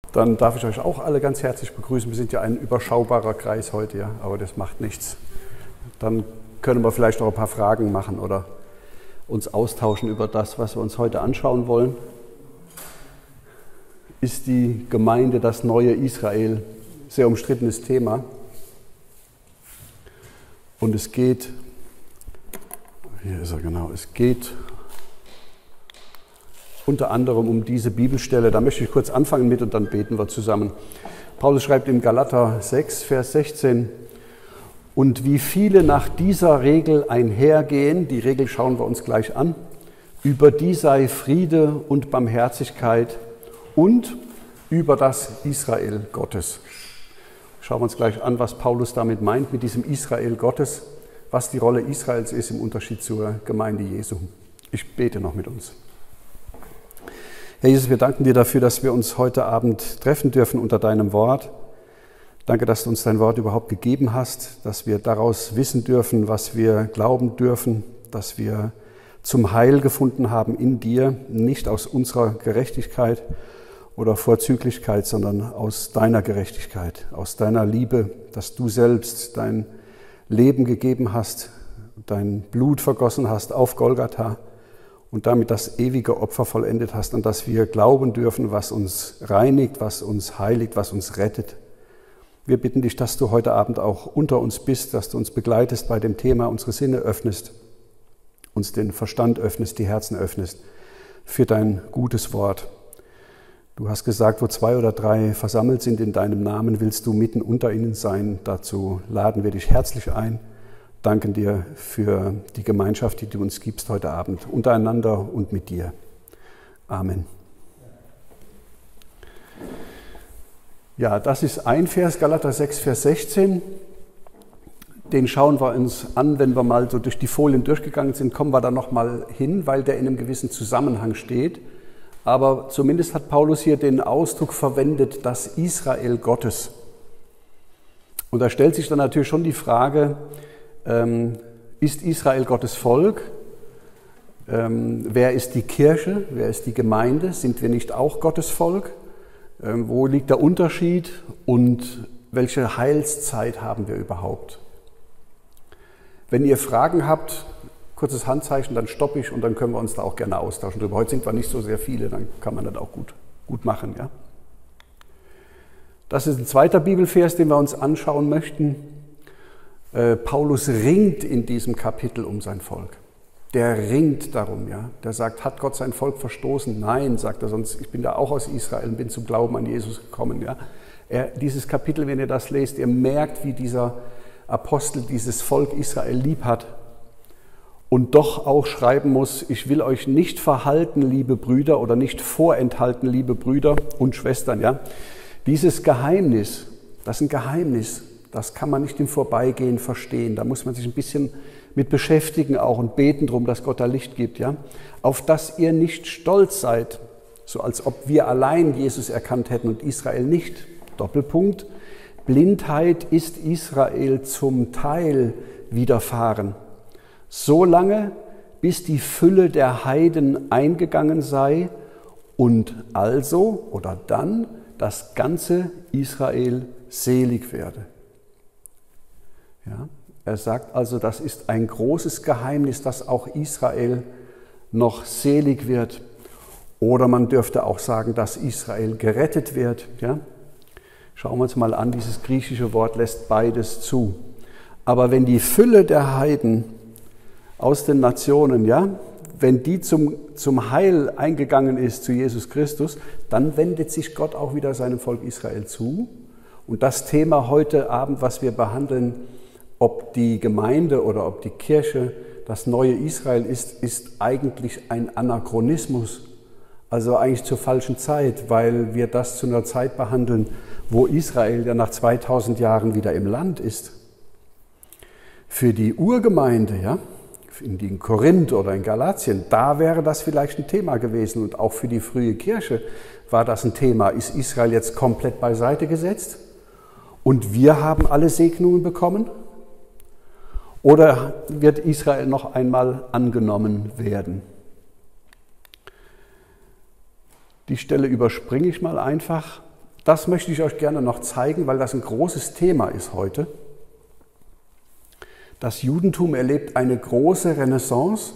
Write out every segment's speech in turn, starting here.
Dann darf ich euch auch alle ganz herzlich begrüßen. Wir sind ja ein überschaubarer Kreis heute, ja, aber das macht nichts. Dann können wir vielleicht noch ein paar Fragen machen oder uns austauschen über das, was wir uns heute anschauen wollen. Ist die Gemeinde das neue Israel? Sehr umstrittenes Thema. Und es geht, hier ist er genau, es geht unter anderem um diese Bibelstelle. Da möchte ich kurz anfangen mit und dann beten wir zusammen. Paulus schreibt im Galater 6, Vers 16, und wie viele nach dieser Regel einhergehen, die Regel schauen wir uns gleich an, über die sei Friede und Barmherzigkeit und über das Israel Gottes. Schauen wir uns gleich an, was Paulus damit meint, mit diesem Israel Gottes, was die Rolle Israels ist im Unterschied zur Gemeinde Jesu. Ich bete noch mit uns. Herr Jesus, wir danken dir dafür, dass wir uns heute Abend treffen dürfen unter deinem Wort. Danke, dass du uns dein Wort überhaupt gegeben hast, dass wir daraus wissen dürfen, was wir glauben dürfen, dass wir zum Heil gefunden haben in dir, nicht aus unserer Gerechtigkeit oder Vorzüglichkeit, sondern aus deiner Gerechtigkeit, aus deiner Liebe, dass du selbst dein Leben gegeben hast, dein Blut vergossen hast auf Golgatha und damit das ewige Opfer vollendet hast, an das wir glauben dürfen, was uns reinigt, was uns heiligt, was uns rettet. Wir bitten dich, dass du heute Abend auch unter uns bist, dass du uns begleitest bei dem Thema, unsere Sinne öffnest, uns den Verstand öffnest, die Herzen öffnest für dein gutes Wort. Du hast gesagt, wo 2 oder 3 versammelt sind in deinem Namen, willst du mitten unter ihnen sein. Dazu laden wir dich herzlich ein. Danken dir für die Gemeinschaft, die du uns gibst heute Abend, untereinander und mit dir. Amen. Ja, das ist ein Vers, Galater 6, Vers 16. Den schauen wir uns an, wenn wir mal so durch die Folien durchgegangen sind, kommen wir da nochmal hin, weil der in einem gewissen Zusammenhang steht. Aber zumindest hat Paulus hier den Ausdruck verwendet, das Israel Gottes. Und da stellt sich dann natürlich schon die Frage, ist Israel Gottes Volk? Wer ist die Kirche? Wer ist die Gemeinde? Sind wir nicht auch Gottes Volk? Wo liegt der Unterschied und welche Heilszeit haben wir überhaupt? Wenn ihr Fragen habt, kurzes Handzeichen, dann stoppe ich und dann können wir uns da auch gerne austauschen drüber. Heute sind wir nicht so sehr viele, dann kann man das auch gut machen. Ja? Das ist ein zweiter Bibelvers, den wir uns anschauen möchten. Paulus ringt in diesem Kapitel um sein Volk. Der ringt darum, ja. Der sagt, hat Gott sein Volk verstoßen? Nein, sagt er, sonst ich bin da auch aus Israel und bin zum Glauben an Jesus gekommen, ja. Dieses Kapitel, wenn ihr das lest, ihr merkt, wie dieser Apostel dieses Volk Israel lieb hat und doch auch schreiben muss, ich will euch nicht verhalten, liebe Brüder, oder nicht vorenthalten, liebe Brüder und Schwestern, ja. Dieses Geheimnis, das ist ein Geheimnis, das kann man nicht im Vorbeigehen verstehen. Da muss man sich ein bisschen mit beschäftigen auch und beten drum, dass Gott da Licht gibt, ja. Auf dass ihr nicht stolz seid, so als ob wir allein Jesus erkannt hätten und Israel nicht. Doppelpunkt. Blindheit ist Israel zum Teil widerfahren. So lange, bis die Fülle der Heiden eingegangen sei und also oder dann das ganze Israel selig werde. Ja, er sagt also, das ist ein großes Geheimnis, dass auch Israel noch selig wird. Oder man dürfte auch sagen, dass Israel gerettet wird. Ja? Schauen wir uns mal an, dieses griechische Wort lässt beides zu. Aber wenn die Fülle der Heiden aus den Nationen, ja, wenn die zum Heil eingegangen ist zu Jesus Christus, dann wendet sich Gott auch wieder seinem Volk Israel zu. Und das Thema heute Abend, was wir behandeln, ob die Gemeinde oder ob die Kirche das neue Israel ist, ist eigentlich ein Anachronismus. Also eigentlich zur falschen Zeit, weil wir das zu einer Zeit behandeln, wo Israel ja nach 2000 Jahren wieder im Land ist. Für die Urgemeinde, ja, in Korinth oder in Galatien, da wäre das vielleicht ein Thema gewesen. Und auch für die frühe Kirche war das ein Thema. Ist Israel jetzt komplett beiseite gesetzt? Und wir haben alle Segnungen bekommen? Oder wird Israel noch einmal angenommen werden? Die Stelle überspringe ich mal einfach. Das möchte ich euch gerne noch zeigen, weil das ein großes Thema ist heute. Das Judentum erlebt eine große Renaissance.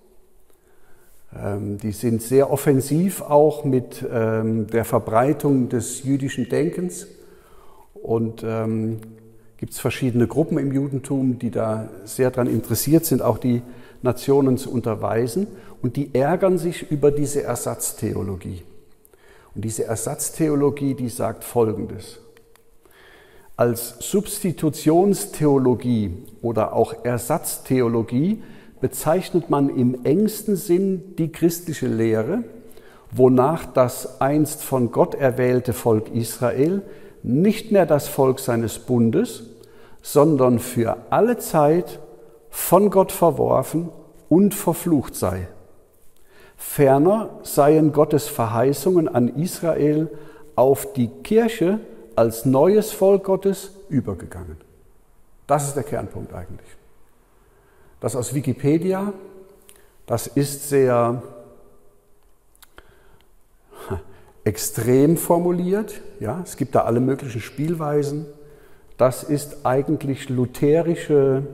Die sind sehr offensiv auch mit der Verbreitung des jüdischen Denkens. Und gibt es verschiedene Gruppen im Judentum, die da sehr daran interessiert sind, auch die Nationen zu unterweisen. Und die ärgern sich über diese Ersatztheologie. Und diese Ersatztheologie, die sagt Folgendes. Als Substitutionstheologie oder auch Ersatztheologie bezeichnet man im engsten Sinn die christliche Lehre, wonach das einst von Gott erwählte Volk Israel nicht mehr das Volk seines Bundes, sondern für alle Zeit von Gott verworfen und verflucht sei. Ferner seien Gottes Verheißungen an Israel auf die Kirche als neues Volk Gottes übergegangen. Das ist der Kernpunkt eigentlich. Das aus Wikipedia, das ist sehr extrem formuliert. Ja, es gibt da alle möglichen Spielweisen. Das ist eigentlich lutherische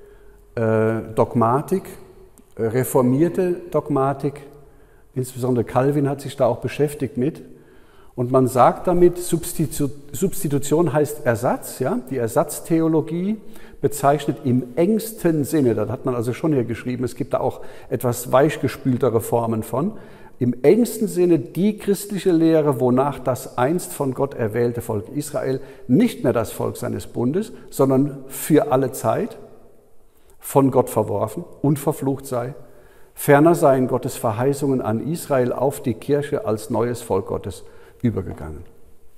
Dogmatik, reformierte Dogmatik. Insbesondere Calvin hat sich da auch beschäftigt mit. Und man sagt damit, Substitution heißt Ersatz. Ja? Die Ersatztheologie bezeichnet im engsten Sinne, das hat man also schon hier geschrieben, es gibt da auch etwas weichgespültere Formen von, im engsten Sinne die christliche Lehre, wonach das einst von Gott erwählte Volk Israel nicht mehr das Volk seines Bundes, sondern für alle Zeit von Gott verworfen und verflucht sei. Ferner seien Gottes Verheißungen an Israel auf die Kirche als neues Volk Gottes übergegangen.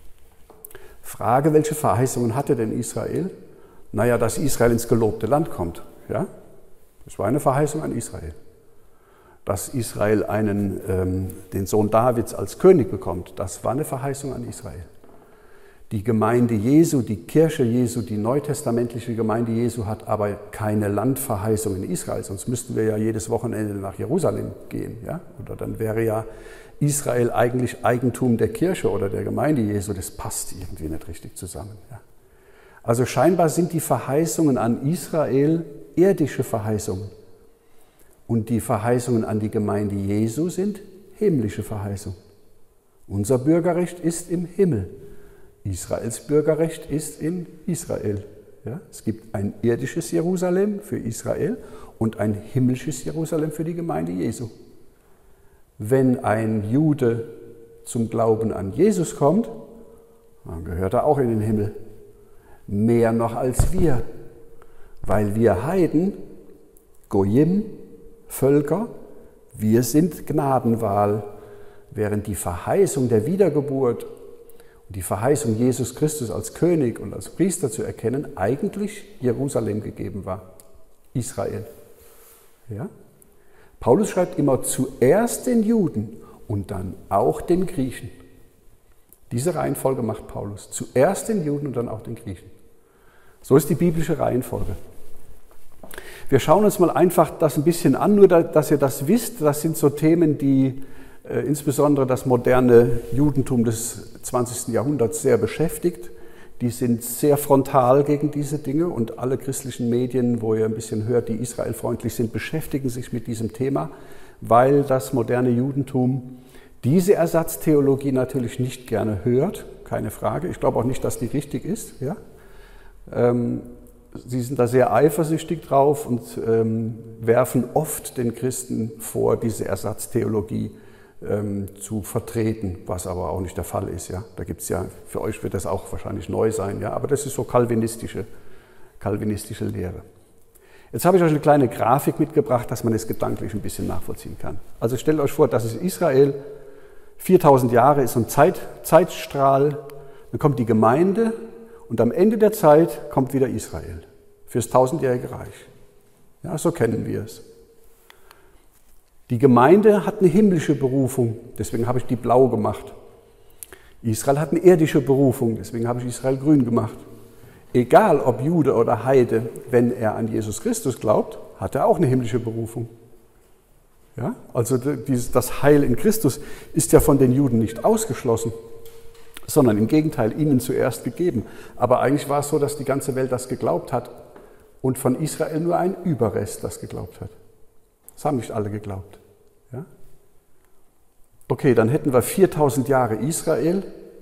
Frage, welche Verheißungen hatte denn Israel? Naja, dass Israel ins gelobte Land kommt. Ja? Das war eine Verheißung an Israel. Dass Israel den Sohn Davids als König bekommt, das war eine Verheißung an Israel. Die Gemeinde Jesu, die Kirche Jesu, die neutestamentliche Gemeinde Jesu hat aber keine Landverheißung in Israel, sonst müssten wir ja jedes Wochenende nach Jerusalem gehen. Ja? Oder dann wäre ja Israel eigentlich Eigentum der Kirche oder der Gemeinde Jesu. Das passt irgendwie nicht richtig zusammen. Ja? Also scheinbar sind die Verheißungen an Israel irdische Verheißungen. Und die Verheißungen an die Gemeinde Jesu sind himmlische Verheißungen. Unser Bürgerrecht ist im Himmel. Israels Bürgerrecht ist in Israel. Ja, es gibt ein irdisches Jerusalem für Israel und ein himmlisches Jerusalem für die Gemeinde Jesu. Wenn ein Jude zum Glauben an Jesus kommt, dann gehört er auch in den Himmel. Mehr noch als wir, weil wir Heiden, Goyim, Völker, wir sind Gnadenwahl, während die Verheißung der Wiedergeburt und die Verheißung, Jesus Christus als König und als Priester zu erkennen, eigentlich Jerusalem gegeben war, Israel. Ja? Paulus schreibt immer zuerst den Juden und dann auch den Griechen. Diese Reihenfolge macht Paulus. Zuerst den Juden und dann auch den Griechen. So ist die biblische Reihenfolge. Wir schauen uns mal einfach das ein bisschen an, nur dass ihr das wisst. Das sind so Themen, die insbesondere das moderne Judentum des 20. Jahrhunderts sehr beschäftigt. Die sind sehr frontal gegen diese Dinge und alle christlichen Medien, wo ihr ein bisschen hört, die israelfreundlich sind, beschäftigen sich mit diesem Thema, weil das moderne Judentum diese Ersatztheologie natürlich nicht gerne hört, keine Frage. Ich glaube auch nicht, dass die richtig ist. Ja? Sie sind da sehr eifersüchtig drauf und werfen oft den Christen vor, diese Ersatztheologie zu vertreten, was aber auch nicht der Fall ist. Ja? Da gibt es ja, für euch wird das auch wahrscheinlich neu sein, ja? Aber das ist so kalvinistische Lehre. Jetzt habe ich euch eine kleine Grafik mitgebracht, dass man es gedanklich ein bisschen nachvollziehen kann. Also stellt euch vor, das ist Israel, 4000 Jahre ist so ein Zeitstrahl, dann kommt die Gemeinde und am Ende der Zeit kommt wieder Israel fürs 1000-jährige Reich. Ja, so kennen wir es. Die Gemeinde hat eine himmlische Berufung, deswegen habe ich die blau gemacht. Israel hat eine irdische Berufung, deswegen habe ich Israel grün gemacht. Egal ob Jude oder Heide, wenn er an Jesus Christus glaubt, hat er auch eine himmlische Berufung. Ja? Also das Heil in Christus ist ja von den Juden nicht ausgeschlossen, sondern im Gegenteil ihnen zuerst gegeben. Aber eigentlich war es so, dass die ganze Welt das geglaubt hat und von Israel nur ein Überrest das geglaubt hat. Das haben nicht alle geglaubt. Ja? Okay, dann hätten wir 4000 Jahre Israel,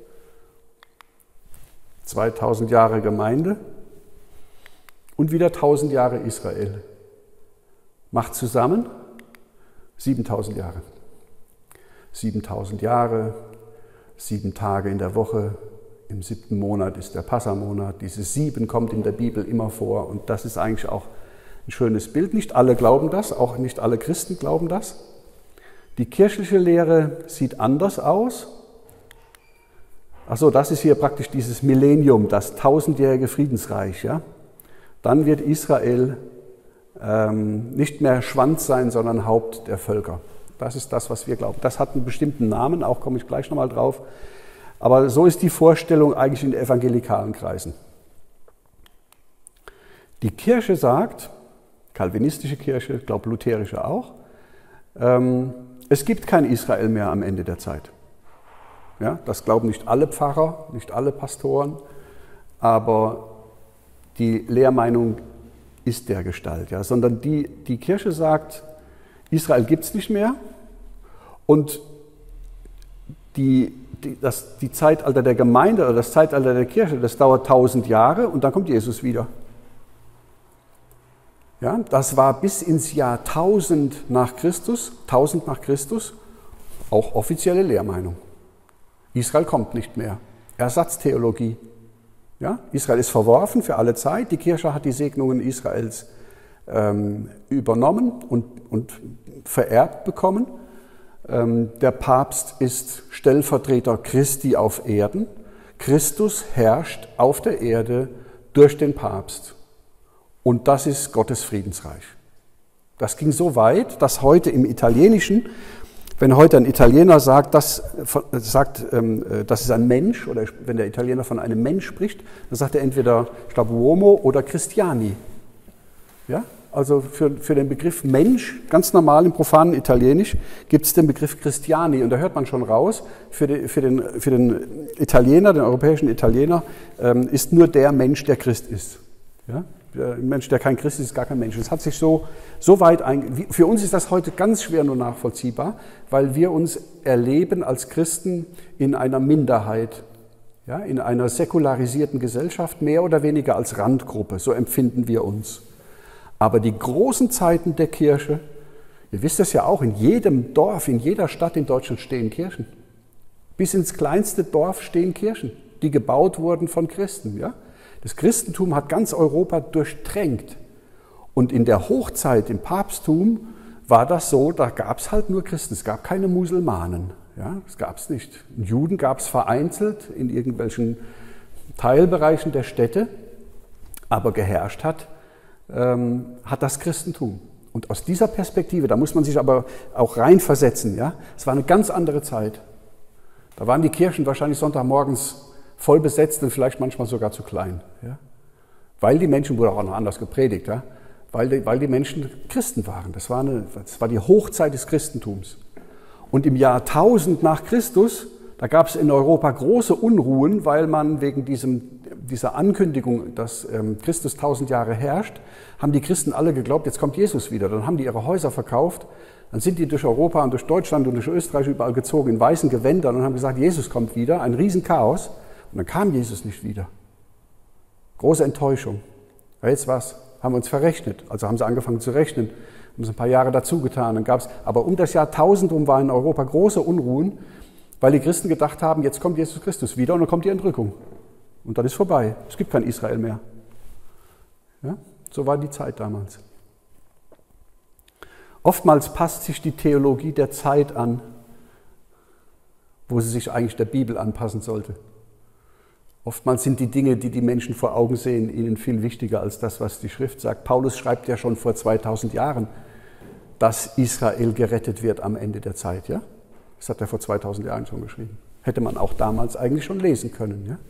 2000 Jahre Gemeinde und wieder 1000 Jahre Israel. Macht zusammen 7000 Jahre. 7000 Jahre, 7 Tage in der Woche, im 7. Monat ist der Passamonat. Dieses 7 kommt in der Bibel immer vor und das ist eigentlich auch ein schönes Bild. Nicht alle glauben das, auch nicht alle Christen glauben das. Die kirchliche Lehre sieht anders aus. Achso, das ist hier praktisch dieses Millennium, das 1000-jährige Friedensreich. Ja? Dann wird Israel nicht mehr Schwanz sein, sondern Haupt der Völker. Das ist das, was wir glauben. Das hat einen bestimmten Namen, auch komme ich gleich nochmal drauf. Aber so ist die Vorstellung eigentlich in evangelikalen Kreisen. Die Kirche sagt, kalvinistische Kirche, ich glaube lutherische auch, es gibt kein Israel mehr am Ende der Zeit. Ja, das glauben nicht alle Pfarrer, nicht alle Pastoren, aber die Lehrmeinung ist dergestalt, ja, sondern die Kirche sagt, Israel gibt es nicht mehr und die Zeitalter der Gemeinde oder das Zeitalter der Kirche, das dauert 1000 Jahre und dann kommt Jesus wieder. Ja, das war bis ins Jahr 1000 nach Christus, auch offizielle Lehrmeinung. Israel kommt nicht mehr. Ersatztheologie. Ja, Israel ist verworfen für alle Zeit. Die Kirche hat die Segnungen Israels übernommen und vererbt bekommen. Der Papst ist Stellvertreter Christi auf Erden. Christus herrscht auf der Erde durch den Papst. Und das ist Gottes Friedensreich. Das ging so weit, dass heute im Italienischen, wenn heute ein Italiener sagt, das ist ein Mensch, oder wenn der Italiener von einem Mensch spricht, dann sagt er entweder, ich glaube, Uomo oder Cristiani. Ja? Also für den Begriff Mensch, ganz normal im profanen Italienisch, gibt es den Begriff Christiani. Und da hört man schon raus, für den Italiener, den europäischen Italiener, ist nur der Mensch, der Christ ist. Ja? Ein Mensch, der kein Christ ist, ist gar kein Mensch. Das hat sich so weit für uns ist das heute ganz schwer nur nachvollziehbar, weil wir uns erleben als Christen in einer Minderheit, ja, in einer säkularisierten Gesellschaft, mehr oder weniger als Randgruppe. So empfinden wir uns. Aber die großen Zeiten der Kirche, ihr wisst es ja auch, in jedem Dorf, in jeder Stadt in Deutschland stehen Kirchen. Bis ins kleinste Dorf stehen Kirchen, die gebaut wurden von Christen. Ja? Das Christentum hat ganz Europa durchtränkt. Und in der Hochzeit, im Papsttum, war das so, da gab es halt nur Christen, es gab keine Musulmanen. Ja? Das gab es nicht. Juden gab es vereinzelt in irgendwelchen Teilbereichen der Städte, aber geherrscht hat das Christentum. Und aus dieser Perspektive, da muss man sich aber auch reinversetzen, ja, es war eine ganz andere Zeit. Da waren die Kirchen wahrscheinlich Sonntagmorgens voll besetzt und vielleicht manchmal sogar zu klein. Ja? Weil die Menschen, wurde auch noch anders gepredigt, ja? Weil die Menschen Christen waren. Das war die Hochzeit des Christentums. Und im Jahr 1000 nach Christus, da gab es in Europa große Unruhen, weil man wegen dieser Ankündigung, dass Christus 1000 Jahre herrscht, haben die Christen alle geglaubt, jetzt kommt Jesus wieder. Dann haben die ihre Häuser verkauft, dann sind die durch Europa und durch Deutschland und durch Österreich überall gezogen in weißen Gewändern und haben gesagt, Jesus kommt wieder, ein Riesenchaos. Und dann kam Jesus nicht wieder. Große Enttäuschung. Ja, jetzt was? Haben wir uns verrechnet. Also haben sie angefangen zu rechnen, haben sie ein paar Jahre dazugetan. Aber um das Jahr 1000 rum waren in Europa große Unruhen, weil die Christen gedacht haben, jetzt kommt Jesus Christus wieder und dann kommt die Entrückung. Und dann ist vorbei. Es gibt kein Israel mehr. Ja? So war die Zeit damals. Oftmals passt sich die Theologie der Zeit an, wo sie sich eigentlich der Bibel anpassen sollte. Oftmals sind die Dinge, die die Menschen vor Augen sehen, ihnen viel wichtiger als das, was die Schrift sagt. Paulus schreibt ja schon vor 2000 Jahren, dass Israel gerettet wird am Ende der Zeit. Ja? Das hat er vor 2000 Jahren schon geschrieben. Hätte man auch damals eigentlich schon lesen können. Ja?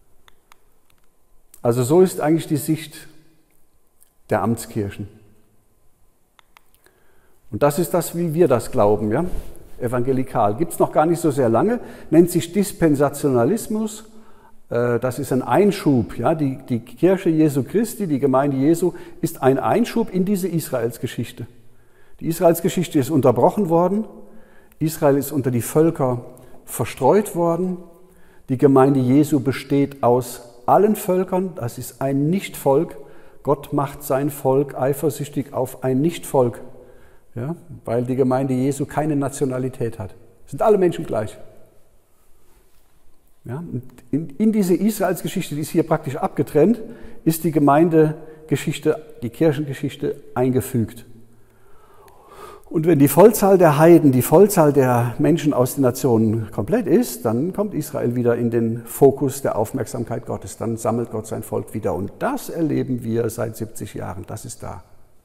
Also so ist eigentlich die Sicht der Amtskirchen. Und das ist das, wie wir das glauben. Ja? evangelikal. Gibt es noch gar nicht so sehr lange, nennt sich Dispensationalismus. Das ist ein Einschub. Ja? Die Kirche Jesu Christi, die Gemeinde Jesu, ist ein Einschub in diese Israelsgeschichte. Die Israelsgeschichte ist unterbrochen worden. Israel ist unter die Völker verstreut worden. Die Gemeinde Jesu besteht aus allen Völkern. Das ist ein Nichtvolk. Gott macht sein Volk eifersüchtig auf ein Nichtvolk, ja? Weil die Gemeinde Jesu keine Nationalität hat. Sind alle Menschen gleich. Ja? Und in diese Israelsgeschichte, die ist hier praktisch abgetrennt, ist die Gemeindegeschichte, die Kirchengeschichte eingefügt. Und wenn die Vollzahl der Heiden, die Vollzahl der Menschen aus den Nationen komplett ist, dann kommt Israel wieder in den Fokus der Aufmerksamkeit Gottes. Dann sammelt Gott sein Volk wieder. Und das erleben wir seit 70 Jahren. Das ist da.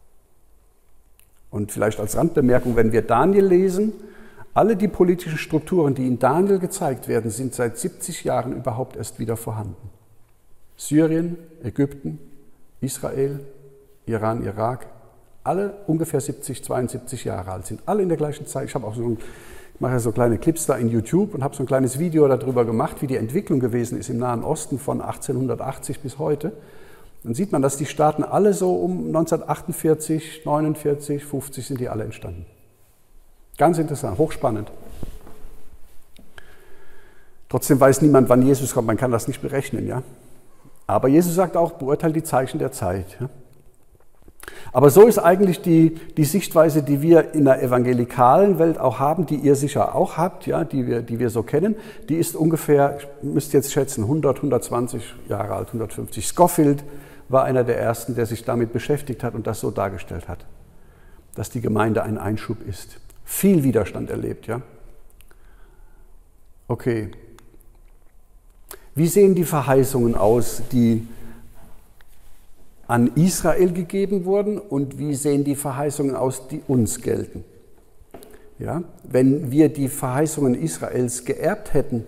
Und vielleicht als Randbemerkung, wenn wir Daniel lesen, alle die politischen Strukturen, die in Daniel gezeigt werden, sind seit 70 Jahren überhaupt erst wieder vorhanden. Syrien, Ägypten, Israel, Iran, Irak, alle ungefähr 70, 72 Jahre alt, sind alle in der gleichen Zeit. Ich mache ja so kleine Clips da in YouTube und habe so ein kleines Video darüber gemacht, wie die Entwicklung gewesen ist im Nahen Osten von 1880 bis heute. Dann sieht man, dass die Staaten alle so um 1948, 49, 50 sind die alle entstanden. Ganz interessant, hochspannend. Trotzdem weiß niemand, wann Jesus kommt, man kann das nicht berechnen. Ja? Aber Jesus sagt auch, beurteilt die Zeichen der Zeit. Ja? Aber so ist eigentlich die Sichtweise, die wir in der evangelikalen Welt auch haben, die ihr sicher auch habt, ja, die wir so kennen, die ist ungefähr, ich müsste jetzt schätzen, 100, 120 Jahre alt, 150. Scofield war einer der Ersten, der sich damit beschäftigt hat und das so dargestellt hat, dass die Gemeinde ein Einschub ist. Viel Widerstand erlebt, ja. Okay. Wie sehen die Verheißungen aus, die an Israel gegeben wurden und wie sehen die Verheißungen aus, die uns gelten? Ja, wenn wir die Verheißungen Israels geerbt hätten,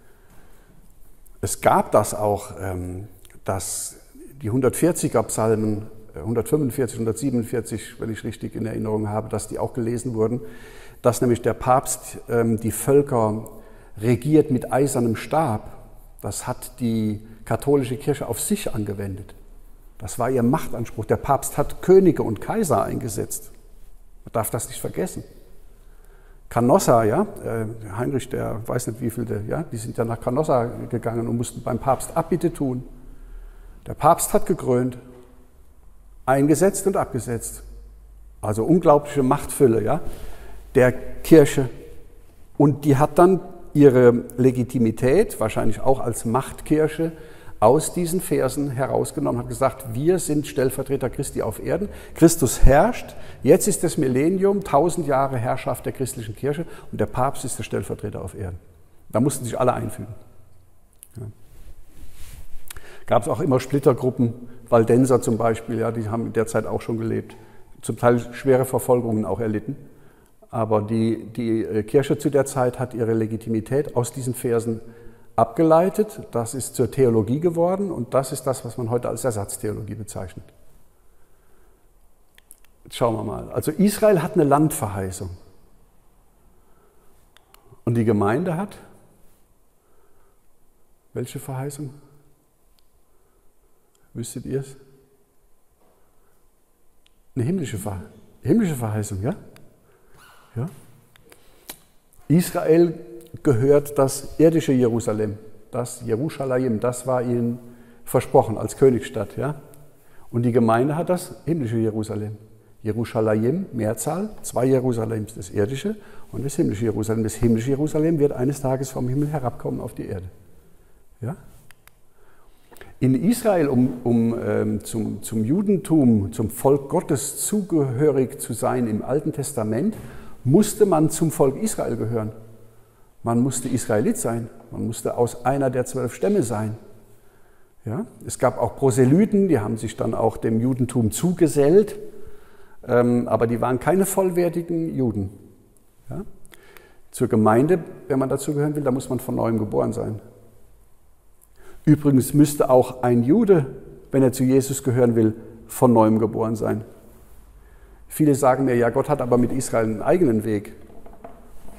es gab das auch, dass die 140er Psalmen, 145, 147, wenn ich richtig in Erinnerung habe, dass die auch gelesen wurden, dass nämlich der Papst die Völker regiert mit eisernem Stab. Das hat die katholische Kirche auf sich angewendet. Das war ihr Machtanspruch. Der Papst hat Könige und Kaiser eingesetzt. Man darf das nicht vergessen. Canossa, ja, Heinrich, der weiß nicht wie viele, ja, die sind ja nach Canossa gegangen und mussten beim Papst Abbitte tun. Der Papst hat gekrönt, eingesetzt und abgesetzt. Also unglaubliche Machtfülle, ja, der Kirche. Und die hat dann ihre Legitimität, wahrscheinlich auch als Machtkirche, aus diesen Versen herausgenommen, hat gesagt, wir sind Stellvertreter Christi auf Erden. Christus herrscht, jetzt ist das Millennium, 1000 Jahre Herrschaft der christlichen Kirche und der Papst ist der Stellvertreter auf Erden. Da mussten sich alle einfügen. Ja. Gab es auch immer Splittergruppen, Waldenser zum Beispiel, ja, die haben in der Zeit auch schon gelebt, zum Teil schwere Verfolgungen auch erlitten. Aber die Kirche zu der Zeit hat ihre Legitimität aus diesen Versen abgeleitet, das ist zur Theologie geworden und das ist das, was man heute als Ersatztheologie bezeichnet. Jetzt schauen wir mal. Also Israel hat eine Landverheißung und die Gemeinde hat welche Verheißung? Wüsstet ihr es? Eine himmlische Verheißung, ja? Ja? Israel gehört das irdische Jerusalem, das Jerusalem, das war ihnen versprochen als Königsstadt. Ja? Und die Gemeinde hat das himmlische Jerusalem. Jerusalem, Mehrzahl, 2 Jerusalems, das irdische und das himmlische Jerusalem. Das himmlische Jerusalem wird eines Tages vom Himmel herabkommen auf die Erde. Ja? In Israel, zum Judentum, zum Volk Gottes zugehörig zu sein im Alten Testament, musste man zum Volk Israel gehören. Man musste Israelit sein, man musste aus einer der 12 Stämme sein. Ja? Es gab auch Proselyten, die haben sich dann auch dem Judentum zugesellt, aber die waren keine vollwertigen Juden. Ja? Zur Gemeinde, wenn man dazu gehören will, da muss man von neuem geboren sein. Übrigens müsste auch ein Jude, wenn er zu Jesus gehören will, von neuem geboren sein. Viele sagen mir, ja, Gott hat aber mit Israel einen eigenen Weg.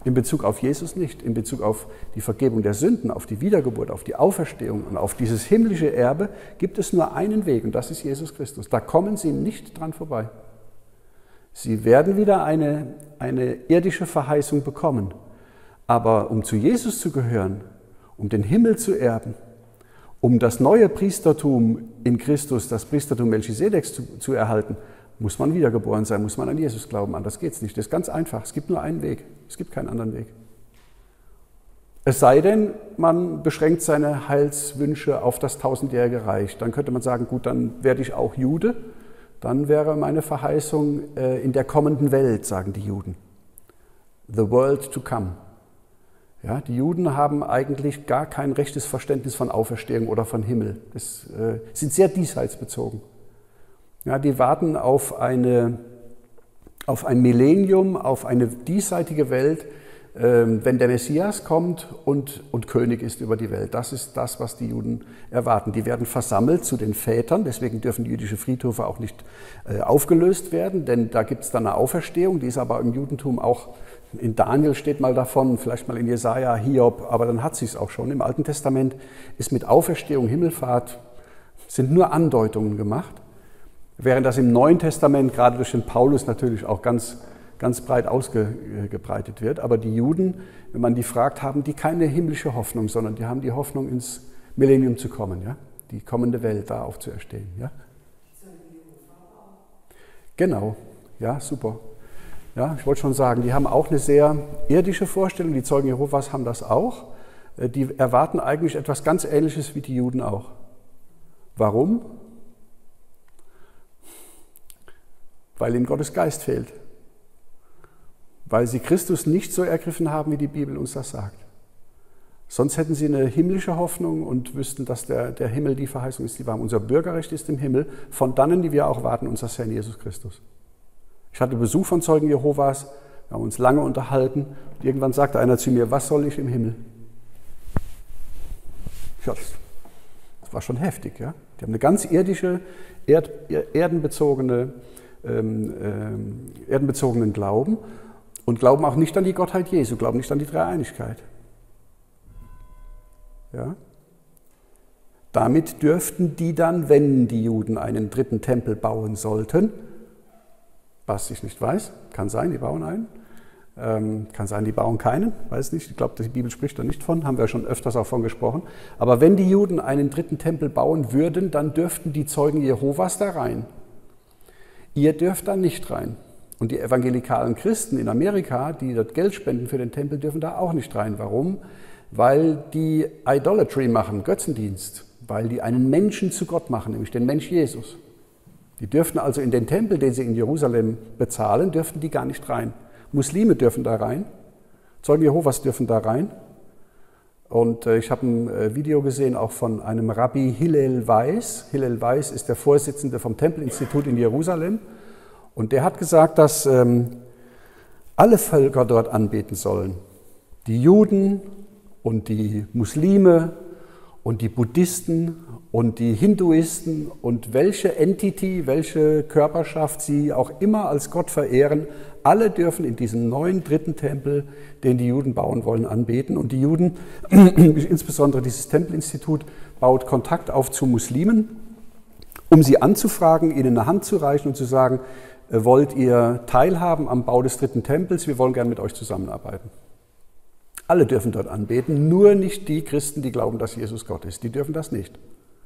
In Bezug auf Jesus nicht, in Bezug auf die Vergebung der Sünden, auf die Wiedergeburt, auf die Auferstehung und auf dieses himmlische Erbe gibt es nur einen Weg und das ist Jesus Christus. Da kommen Sie nicht dran vorbei. Sie werden wieder eine irdische Verheißung bekommen, aber um zu Jesus zu gehören, um den Himmel zu erben, um das neue Priestertum in Christus, das Priestertum Melchisedeks zu erhalten, muss man wiedergeboren sein, muss man an Jesus glauben. Anders geht es nicht. Das ist ganz einfach. Es gibt nur einen Weg. Es gibt keinen anderen Weg. Es sei denn, man beschränkt seine Heilswünsche auf das 1000-jährige Reich. Dann könnte man sagen, gut, dann werde ich auch Jude. Dann wäre meine Verheißung in der kommenden Welt, sagen die Juden. The world to come. Ja, die Juden haben eigentlich gar kein rechtes Verständnis von Auferstehung oder von Himmel. Das sind sehr diesseitsbezogen. Ja, die warten auf ein Millennium, auf eine diesseitige Welt, wenn der Messias kommt und König ist über die Welt. Das ist das, was die Juden erwarten. Die werden versammelt zu den Vätern, deswegen dürfen die jüdische Friedhöfe auch nicht aufgelöst werden, denn da gibt es dann eine Auferstehung, die ist aber im Judentum auch, in Daniel steht mal davon, vielleicht mal in Jesaja, Hiob, aber dann hat sie es auch schon. Im Alten Testament ist mit Auferstehung, Himmelfahrt, sind nur Andeutungen gemacht. Während das im Neuen Testament, gerade durch den Paulus, natürlich auch ganz breit ausgebreitet wird. Aber die Juden, wenn man die fragt, haben die keine himmlische Hoffnung, sondern die haben die Hoffnung, ins Millennium zu kommen, ja? Die kommende Welt da aufzuerstehen. Ja? Genau, ja, super. Ja, ich wollte schon sagen, die haben auch eine sehr irdische Vorstellung, die Zeugen Jehovas haben das auch. Die erwarten eigentlich etwas ganz Ähnliches wie die Juden auch. Warum? Weil ihnen Gottes Geist fehlt. Weil sie Christus nicht so ergriffen haben, wie die Bibel uns das sagt. Sonst hätten sie eine himmlische Hoffnung und wüssten, dass der Himmel die Verheißung ist, die wir haben. Unser Bürgerrecht ist im Himmel, von dannen, die wir auch warten, unser Herrn Jesus Christus. Ich hatte Besuch von Zeugen Jehovas, wir haben uns lange unterhalten. Und irgendwann sagte einer zu mir, was soll ich im Himmel? Ja, das war schon heftig. Ja? Die haben eine ganz irdische, erdenbezogenen Glauben und glauben auch nicht an die Gottheit Jesu, glauben nicht an die Dreieinigkeit. Ja? Damit dürften die dann, wenn die Juden einen dritten Tempel bauen sollten, was ich nicht weiß, kann sein, die bauen einen, kann sein, die bauen keinen, weiß nicht, ich glaube, die Bibel spricht da nicht von, haben wir schon öfters auch von gesprochen, aber wenn die Juden einen dritten Tempel bauen würden, dann dürften die Zeugen Jehovas da rein. Ihr dürft da nicht rein. Und die evangelikalen Christen in Amerika, die dort Geld spenden für den Tempel, dürfen da auch nicht rein. Warum? Weil die Idolatry machen, Götzendienst, weil die einen Menschen zu Gott machen, nämlich den Mensch Jesus. Die dürften also in den Tempel, den sie in Jerusalem bezahlen, dürften die gar nicht rein. Muslime dürfen da rein, Zeugen Jehovas dürfen da rein. Und ich habe ein Video gesehen, auch von einem Rabbi Hillel Weiss. Hillel Weiss ist der Vorsitzende vom Tempelinstitut in Jerusalem. Und der hat gesagt, dass alle Völker dort anbeten sollen. Die Juden und die Muslime und die Buddhisten und die Hinduisten und welche Entity, welche Körperschaft sie auch immer als Gott verehren, alle dürfen in diesem neuen dritten Tempel, den die Juden bauen wollen, anbeten. Und die Juden, insbesondere dieses Tempelinstitut, baut Kontakt auf zu Muslimen, um sie anzufragen, ihnen eine Hand zu reichen und zu sagen, wollt ihr teilhaben am Bau des dritten Tempels? Wir wollen gerne mit euch zusammenarbeiten. Alle dürfen dort anbeten, nur nicht die Christen, die glauben, dass Jesus Gott ist. Die dürfen das nicht.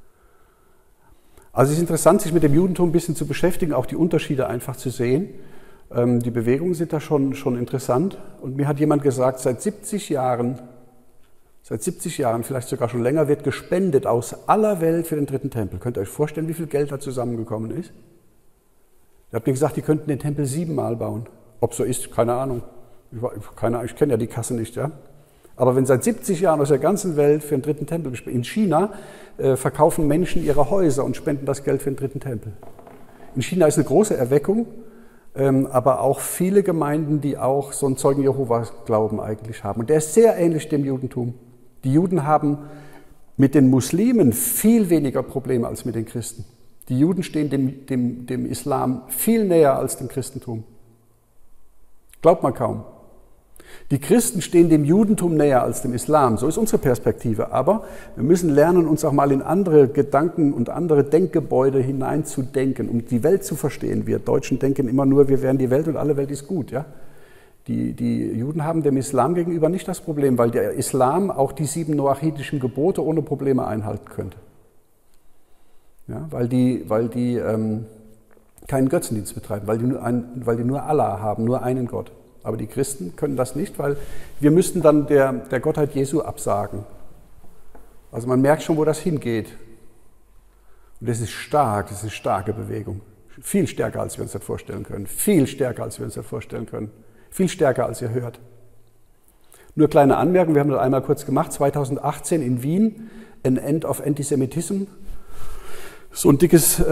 Also es ist interessant, sich mit dem Judentum ein bisschen zu beschäftigen, auch die Unterschiede einfach zu sehen. Die Bewegungen sind da schon interessant. Und mir hat jemand gesagt, seit 70 Jahren, vielleicht sogar schon länger, wird gespendet aus aller Welt für den dritten Tempel. Könnt ihr euch vorstellen, wie viel Geld da zusammengekommen ist? Ich habe mir gesagt, die könnten den Tempel 7-mal bauen. Ob so ist, keine Ahnung. Ich kenne ja die Kasse nicht, ja. Aber wenn seit 70 Jahren aus der ganzen Welt für den dritten Tempel gespendet, in China verkaufen Menschen ihre Häuser und spenden das Geld für den dritten Tempel. In China ist eine große Erweckung, aber auch viele Gemeinden, die auch so einen Zeugen Jehovas Glauben eigentlich haben. Und der ist sehr ähnlich dem Judentum. Die Juden haben mit den Muslimen viel weniger Probleme als mit den Christen. Die Juden stehen dem Islam viel näher als dem Christentum. Glaubt man kaum. Die Christen stehen dem Judentum näher als dem Islam, so ist unsere Perspektive. Aber wir müssen lernen, uns auch mal in andere Gedanken und andere Denkgebäude hineinzudenken, um die Welt zu verstehen. Wir Deutschen denken immer nur, wir wären die Welt und alle Welt ist gut. Ja? Die Juden haben dem Islam gegenüber nicht das Problem, weil der Islam auch die 7 noachitischen Gebote ohne Probleme einhalten könnte. Ja? Weil die keinen Götzendienst betreiben, weil die nur Allah haben, nur einen Gott. Aber die Christen können das nicht, weil wir müssten dann der Gottheit Jesu absagen. Also man merkt schon, wo das hingeht. Und das ist stark, das ist eine starke Bewegung. Viel stärker, als wir uns das vorstellen können. Viel stärker, als wir uns das vorstellen können. Viel stärker, als ihr hört. Nur kleine Anmerkung, wir haben das einmal kurz gemacht, 2018 in Wien, An End of Antisemitism. So ein dickes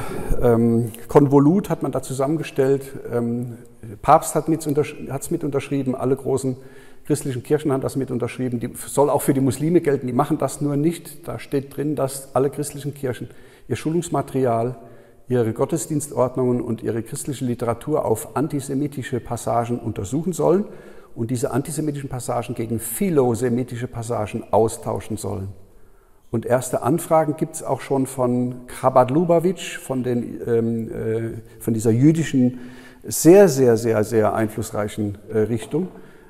Konvolut hat man da zusammengestellt. Papst hat es mit unterschrieben, alle großen christlichen Kirchen haben das mit unterschrieben. Die soll auch für die Muslime gelten, die machen das nur nicht. Da steht drin, dass alle christlichen Kirchen ihr Schulungsmaterial, ihre Gottesdienstordnungen und ihre christliche Literatur auf antisemitische Passagen untersuchen sollen und diese antisemitischen Passagen gegen philosemitische Passagen austauschen sollen. Und erste Anfragen gibt es auch schon von Chabad Lubavitch, von dieser jüdischen, sehr, sehr, sehr, sehr einflussreichen Richtung,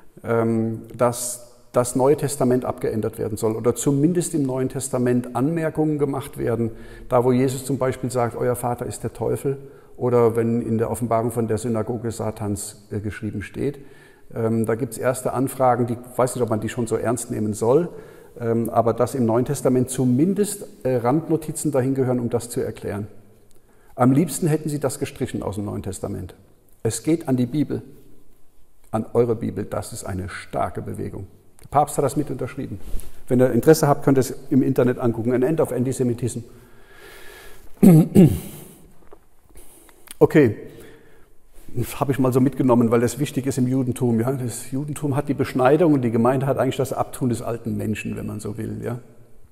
dass das Neue Testament abgeändert werden soll oder zumindest im Neuen Testament Anmerkungen gemacht werden, da wo Jesus zum Beispiel sagt, euer Vater ist der Teufel, oder wenn in der Offenbarung von der Synagoge Satans geschrieben steht. Da gibt es erste Anfragen, ich weiß nicht, ob man die schon so ernst nehmen soll, aber dass im Neuen Testament zumindest Randnotizen dahin gehören, um das zu erklären. Am liebsten hätten sie das gestrichen aus dem Neuen Testament. Es geht an die Bibel, an eure Bibel, das ist eine starke Bewegung. Der Papst hat das mit unterschrieben. Wenn ihr Interesse habt, könnt ihr es im Internet angucken. An End of Antisemitism. Okay, das habe ich mal so mitgenommen, weil das wichtig ist im Judentum. Ja? Das Judentum hat die Beschneidung und die Gemeinde hat eigentlich das Abtun des alten Menschen, wenn man so will. Ja?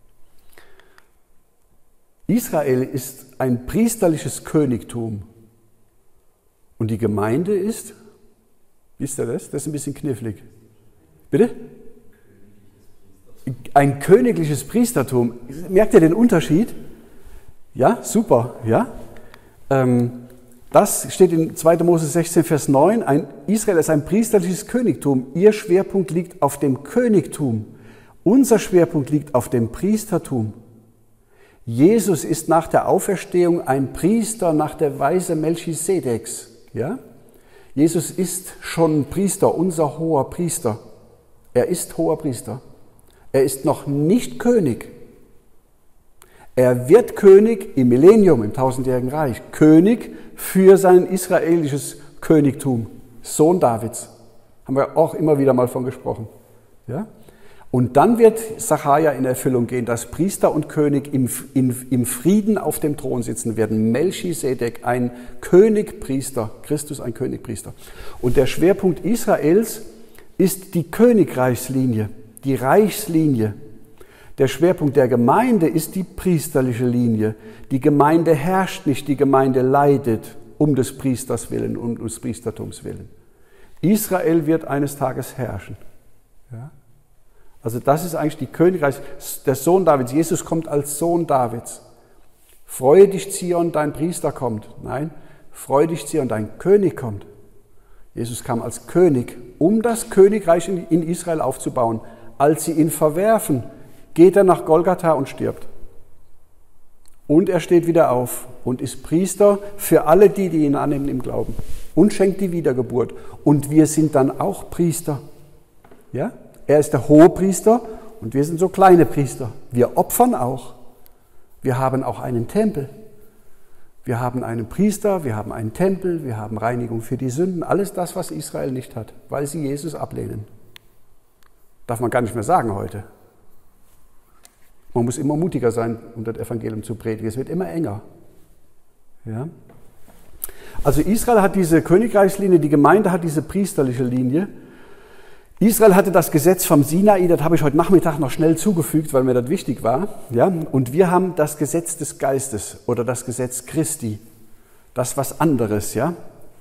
Israel ist ein priesterliches Königtum und die Gemeinde ist, wisst ihr das? Das ist ein bisschen knifflig. Bitte? Ein königliches Priestertum. Merkt ihr den Unterschied? Ja, super. Ja? Das steht in 2. Mose 16, Vers 9. Israel ist ein priesterliches Königtum. Ihr Schwerpunkt liegt auf dem Königtum. Unser Schwerpunkt liegt auf dem Priestertum. Jesus ist nach der Auferstehung ein Priester nach der Weise Melchisedeks. Ja? Jesus ist schon Priester, unser hoher Priester. Er ist hoher Priester. Er ist noch nicht König. Er wird König im Millennium, im 1000-jährigen Reich. König für sein israelisches Königtum. Sohn Davids. Haben wir auch immer wieder mal von gesprochen. Ja? Und dann wird Sacharja in Erfüllung gehen, dass Priester und König im Frieden auf dem Thron sitzen werden. Melchisedek, ein Königpriester. Christus, ein Königpriester. Und der Schwerpunkt Israels ist die Königreichslinie, die Reichslinie. Der Schwerpunkt der Gemeinde ist die priesterliche Linie. Die Gemeinde herrscht nicht, die Gemeinde leidet um des Priesters willen, um des Priestertums willen. Israel wird eines Tages herrschen. Ja? Also das ist eigentlich die Königreich, der Sohn Davids. Jesus kommt als Sohn Davids. Freue dich, Zion, dein Priester kommt. Nein, freue dich, Zion, dein König kommt. Jesus kam als König, um das Königreich in Israel aufzubauen. Als sie ihn verwerfen, geht er nach Golgatha und stirbt. Und er steht wieder auf und ist Priester für alle die ihn annehmen im Glauben. Und schenkt die Wiedergeburt. Und wir sind dann auch Priester. Ja? Er ist der Hohepriester und wir sind so kleine Priester. Wir opfern auch. Wir haben auch einen Tempel. Wir haben einen Priester, wir haben einen Tempel, wir haben Reinigung für die Sünden. Alles das, was Israel nicht hat, weil sie Jesus ablehnen. Darf man gar nicht mehr sagen heute. Man muss immer mutiger sein, um das Evangelium zu predigen. Es wird immer enger. Ja? Also Israel hat diese Königreichslinie, die Gemeinde hat diese priesterliche Linie. Israel hatte das Gesetz vom Sinai, das habe ich heute Nachmittag noch schnell zugefügt, weil mir das wichtig war. Ja? Und wir haben das Gesetz des Geistes oder das Gesetz Christi. Das ist was anderes. Ja?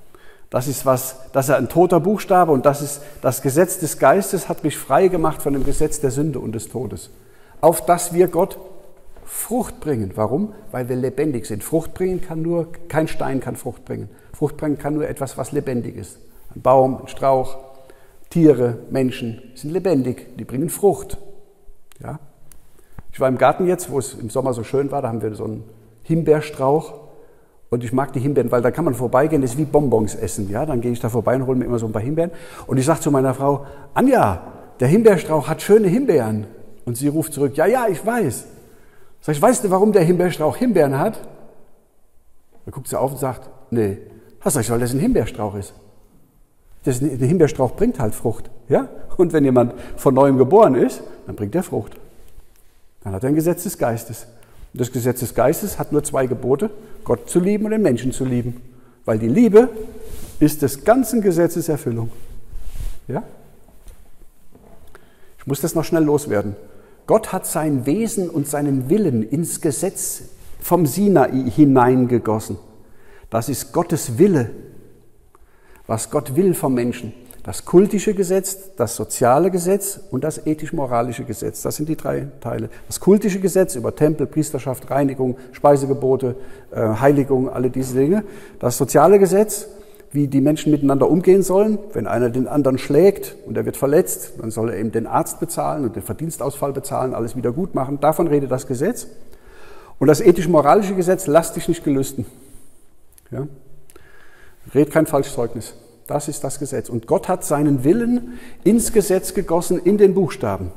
Das ist ein toter Buchstabe und das Gesetz des Geistes hat mich frei gemacht von dem Gesetz der Sünde und des Todes. Auf dass wir Gott Frucht bringen. Warum? Weil wir lebendig sind. Frucht bringen kann kein Stein kann Frucht bringen. Frucht bringen kann nur etwas, was lebendig ist. Ein Baum, ein Strauch, Tiere, Menschen sind lebendig, die bringen Frucht. Ja? Ich war im Garten jetzt, wo es im Sommer so schön war, da haben wir so einen Himbeerstrauch. Und ich mag die Himbeeren, weil da kann man vorbeigehen, das ist wie Bonbons essen. Ja? Dann gehe ich da vorbei und hole mir immer so ein paar Himbeeren. Und ich sage zu meiner Frau, Anja, der Himbeerstrauch hat schöne Himbeeren. Und sie ruft zurück, ja, ich weiß. Sag ich, weißt du, warum der Himbeerstrauch Himbeeren hat? Dann guckt sie auf und sagt, nee. Sag ich, weil das ein Himbeerstrauch ist. Der Himbeerstrauch bringt halt Frucht. Ja? Und wenn jemand von Neuem geboren ist, dann bringt er Frucht. Dann hat er ein Gesetz des Geistes. Und das Gesetz des Geistes hat nur 2 Gebote, Gott zu lieben und den Menschen zu lieben. Weil die Liebe ist des ganzen Gesetzes Erfüllung. Ja? Ich muss das noch schnell loswerden. Gott hat sein Wesen und seinen Willen ins Gesetz vom Sinai hineingegossen. Das ist Gottes Wille, was Gott will vom Menschen. Das kultische Gesetz, das soziale Gesetz und das ethisch-moralische Gesetz. Das sind die 3 Teile. Das kultische Gesetz über Tempel, Priesterschaft, Reinigung, Speisegebote, Heiligung, alle diese Dinge. Das soziale Gesetz, wie die Menschen miteinander umgehen sollen. Wenn einer den anderen schlägt und er wird verletzt, dann soll er eben den Arzt bezahlen und den Verdienstausfall bezahlen, alles wieder gut machen. Davon redet das Gesetz. Und das ethisch-moralische Gesetz, lass dich nicht gelüsten. Ja? Red kein Falschzeugnis. Das ist das Gesetz. Und Gott hat seinen Willen ins Gesetz gegossen, in den Buchstaben.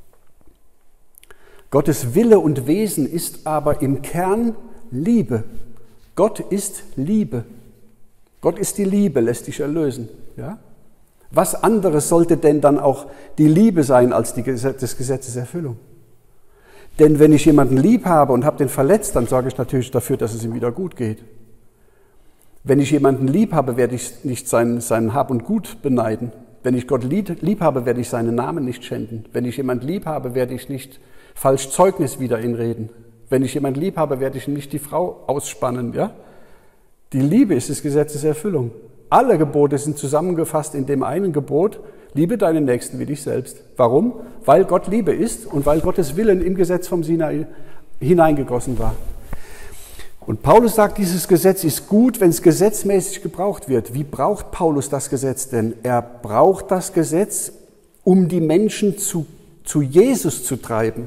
Gottes Wille und Wesen ist aber im Kern Liebe. Gott ist Liebe. Gott ist die Liebe, lässt dich erlösen. Ja? Was anderes sollte denn dann auch die Liebe sein als des Gesetzes Erfüllung? Denn wenn ich jemanden lieb habe und habe den verletzt, dann sorge ich natürlich dafür, dass es ihm wieder gut geht. Wenn ich jemanden lieb habe, werde ich nicht sein Hab und Gut beneiden. Wenn ich Gott lieb habe, werde ich seinen Namen nicht schänden. Wenn ich jemanden lieb habe, werde ich nicht falsch Zeugnis wider ihn reden. Wenn ich jemanden lieb habe, werde ich nicht die Frau ausspannen. Ja? Die Liebe ist des Gesetzes Erfüllung. Alle Gebote sind zusammengefasst in dem einen Gebot, liebe deinen Nächsten wie dich selbst. Warum? Weil Gott Liebe ist und weil Gottes Willen im Gesetz vom Sinai hineingegossen war. Und Paulus sagt, dieses Gesetz ist gut, wenn es gesetzmäßig gebraucht wird. Wie braucht Paulus das Gesetz denn? Er braucht das Gesetz, um die Menschen zu Jesus zu treiben.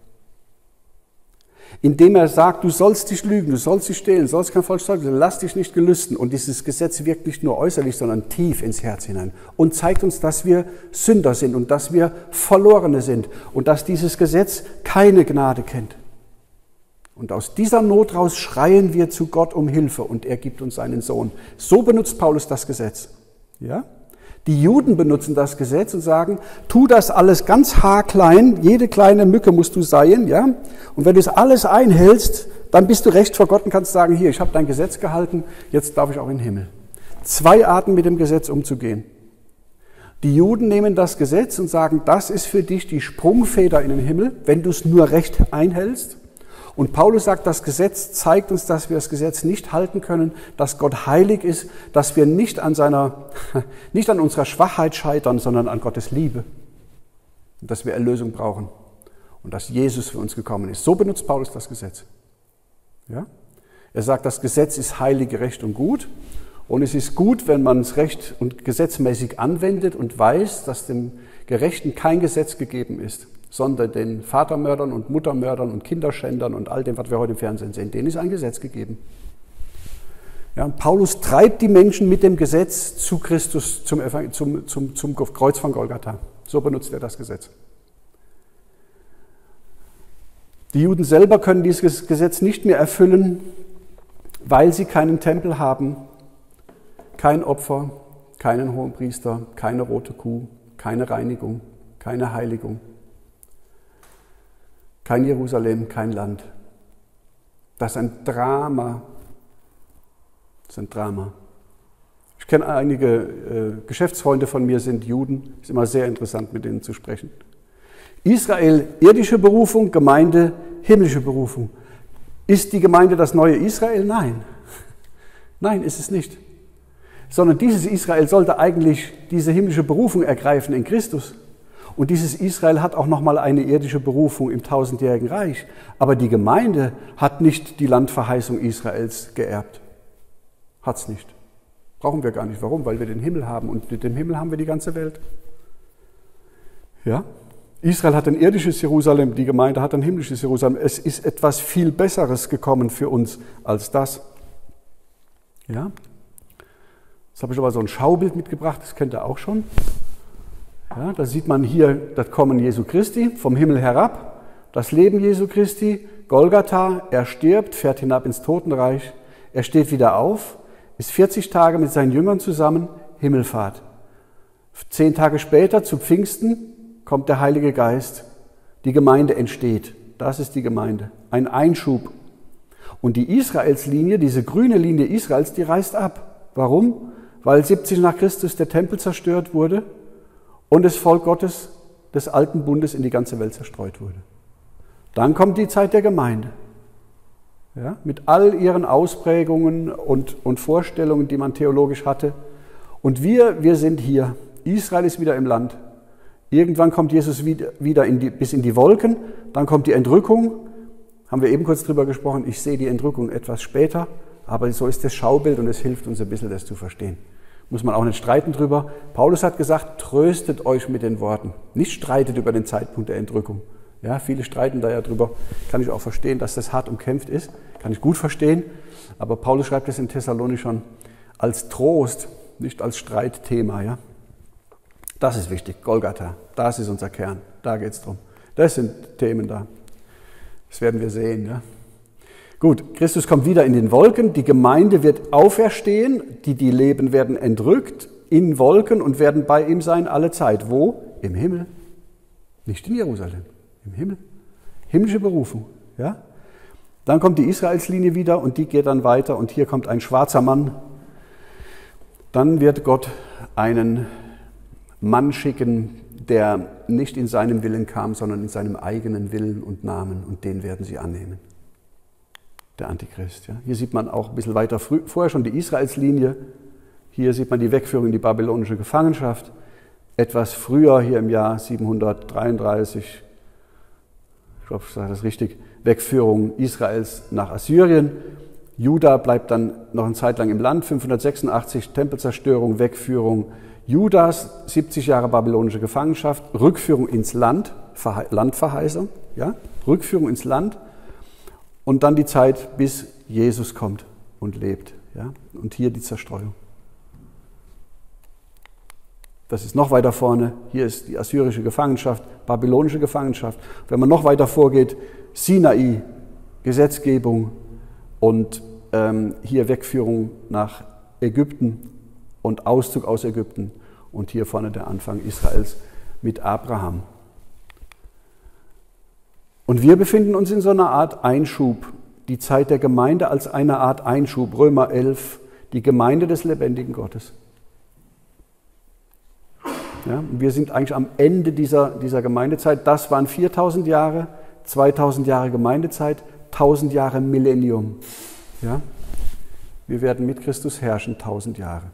Indem er sagt, du sollst nicht lügen, du sollst nicht stehlen, du sollst kein Falschzeugnis, lass dich nicht gelüsten. Und dieses Gesetz wirkt nicht nur äußerlich, sondern tief ins Herz hinein und zeigt uns, dass wir Sünder sind und dass wir Verlorene sind und dass dieses Gesetz keine Gnade kennt. Und aus dieser Not raus schreien wir zu Gott um Hilfe und er gibt uns seinen Sohn. So benutzt Paulus das Gesetz. Ja? Die Juden benutzen das Gesetz und sagen, tu das alles ganz haarklein, jede kleine Mücke musst du seien, ja? Und wenn du es alles einhältst, dann bist du recht vor Gott und kannst sagen, hier, ich habe dein Gesetz gehalten, jetzt darf ich auch in den Himmel. 2 Arten mit dem Gesetz umzugehen. Die Juden nehmen das Gesetz und sagen, das ist für dich die Sprungfeder in den Himmel, wenn du es nur recht einhältst. Und Paulus sagt, das Gesetz zeigt uns, dass wir das Gesetz nicht halten können, dass Gott heilig ist, dass wir nicht an unserer Schwachheit scheitern, sondern an Gottes Liebe. Und dass wir Erlösung brauchen und dass Jesus für uns gekommen ist. So benutzt Paulus das Gesetz. Ja? Er sagt, das Gesetz ist heilig, gerecht und gut. Und es ist gut, wenn man es recht und gesetzmäßig anwendet und weiß, dass dem Gerechten kein Gesetz gegeben ist, sondern den Vatermördern und Muttermördern und Kinderschändern und all dem, was wir heute im Fernsehen sehen, denen ist ein Gesetz gegeben. Ja, und Paulus treibt die Menschen mit dem Gesetz zu Christus, zum Kreuz von Golgatha. So benutzt er das Gesetz. Die Juden selber können dieses Gesetz nicht mehr erfüllen, weil sie keinen Tempel haben, kein Opfer, keinen Hohenpriester, keine rote Kuh, keine Reinigung, keine Heiligung. Kein Jerusalem, kein Land. Das ist ein Drama. Das ist ein Drama. Ich kenne einige Geschäftsfreunde von mir, sind Juden. Es ist immer sehr interessant, mit denen zu sprechen. Israel, irdische Berufung, Gemeinde, himmlische Berufung. Ist die Gemeinde das neue Israel? Nein. Nein, ist es nicht. sondern dieses Israel sollte eigentlich diese himmlische Berufung ergreifen in Christus. Und dieses Israel hat auch nochmal eine irdische Berufung im 1000-jährigen Reich. Aber die Gemeinde hat nicht die Landverheißung Israels geerbt. Hat's nicht. Brauchen wir gar nicht. Warum? Weil wir den Himmel haben und mit dem Himmel haben wir die ganze Welt. Ja? Israel hat ein irdisches Jerusalem, die Gemeinde hat ein himmlisches Jerusalem. Es ist etwas viel Besseres gekommen für uns als das. Ja? Jetzt habe ich aber so ein Schaubild mitgebracht, das kennt ihr auch schon. Ja, da sieht man hier das Kommen Jesu Christi vom Himmel herab, das Leben Jesu Christi, Golgatha, er stirbt, fährt hinab ins Totenreich, er steht wieder auf, ist 40 Tage mit seinen Jüngern zusammen, Himmelfahrt. 10 Tage später, zu Pfingsten, kommt der Heilige Geist, die Gemeinde entsteht. Das ist die Gemeinde, ein Einschub. Und die Israelslinie, diese grüne Linie Israels, die reißt ab. Warum? Weil 70 nach Christus der Tempel zerstört wurde und das Volk Gottes des alten Bundes in die ganze Welt zerstreut wurde. Dann kommt die Zeit der Gemeinde. Ja, mit all ihren Ausprägungen und Vorstellungen, die man theologisch hatte. Und wir sind hier. Israel ist wieder im Land. Irgendwann kommt Jesus wieder bis in die Wolken. Dann kommt die Entrückung. Haben wir eben kurz drüber gesprochen. Ich sehe die Entrückung etwas später. Aber so ist das Schaubild und es hilft uns ein bisschen, das zu verstehen. Muss man auch nicht streiten drüber. Paulus hat gesagt, tröstet euch mit den Worten. Nicht streitet über den Zeitpunkt der Entrückung. Ja, viele streiten da ja drüber. Kann ich auch verstehen, dass das hart umkämpft ist. Kann ich gut verstehen. Aber Paulus schreibt das in Thessalonichern als Trost, nicht als Streitthema. Ja? Das ist wichtig, Golgatha. Das ist unser Kern. Da geht es drum. Das sind Themen da. Das werden wir sehen. Ja? Gut, Christus kommt wieder in den Wolken. Die Gemeinde wird auferstehen. Die leben, werden entrückt in Wolken und werden bei ihm sein alle Zeit. Wo? Im Himmel. Nicht in Jerusalem. Im Himmel. Himmlische Berufung. Ja? Dann kommt die Israelslinie wieder und die geht dann weiter und hier kommt ein schwarzer Mann. Dann wird Gott einen Mann schicken, der nicht in seinem Willen kam, sondern in seinem eigenen Willen und Namen und den werden sie annehmen. Der Antichrist. Ja? Hier sieht man auch ein bisschen weiter vorher schon die Israelslinie. Hier sieht man die Wegführung in die babylonische Gefangenschaft. Etwas früher, hier im Jahr 733, ich glaube, ich sage das richtig, Wegführung Israels nach Assyrien. Juda bleibt dann noch eine Zeit lang im Land, 586 Tempelzerstörung, Wegführung Judas, 70 Jahre babylonische Gefangenschaft, Rückführung ins Land, Landverheißung, ja? Rückführung ins Land und dann die Zeit, bis Jesus kommt und lebt. Ja? Und hier die Zerstreuung. Das ist noch weiter vorne. Hier ist die assyrische Gefangenschaft, babylonische Gefangenschaft. Wenn man noch weiter vorgeht, Sinai, Gesetzgebung und hier Wegführung nach Ägypten und Auszug aus Ägypten. Und hier vorne der Anfang Israels mit Abraham. Und wir befinden uns in so einer Art Einschub. Die Zeit der Gemeinde als eine Art Einschub. Römer 11, die Gemeinde des lebendigen Gottes. Ja, wir sind eigentlich am Ende dieser Gemeindezeit. Das waren 4000 Jahre, 2000 Jahre Gemeindezeit, 1000 Jahre Millennium. Ja? Wir werden mit Christus herrschen 1000 Jahre.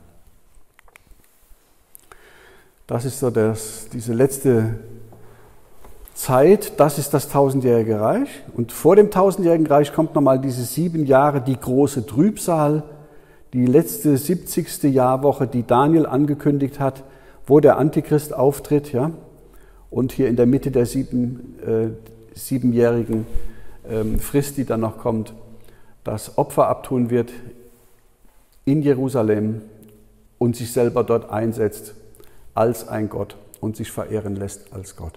Das ist so diese letzte Zeit, das ist das 1000-jährige Reich. Und vor dem 1000-jährigen Reich kommt nochmal diese 7 Jahre, die große Trübsal, die letzte 70. Jahrwoche, die Daniel angekündigt hat, wo der Antichrist auftritt, ja, und hier in der Mitte der 7-jährigen Frist, die dann noch kommt, das Opfer abtun wird in Jerusalem und sich selber dort einsetzt als ein Gott und sich verehren lässt als Gott.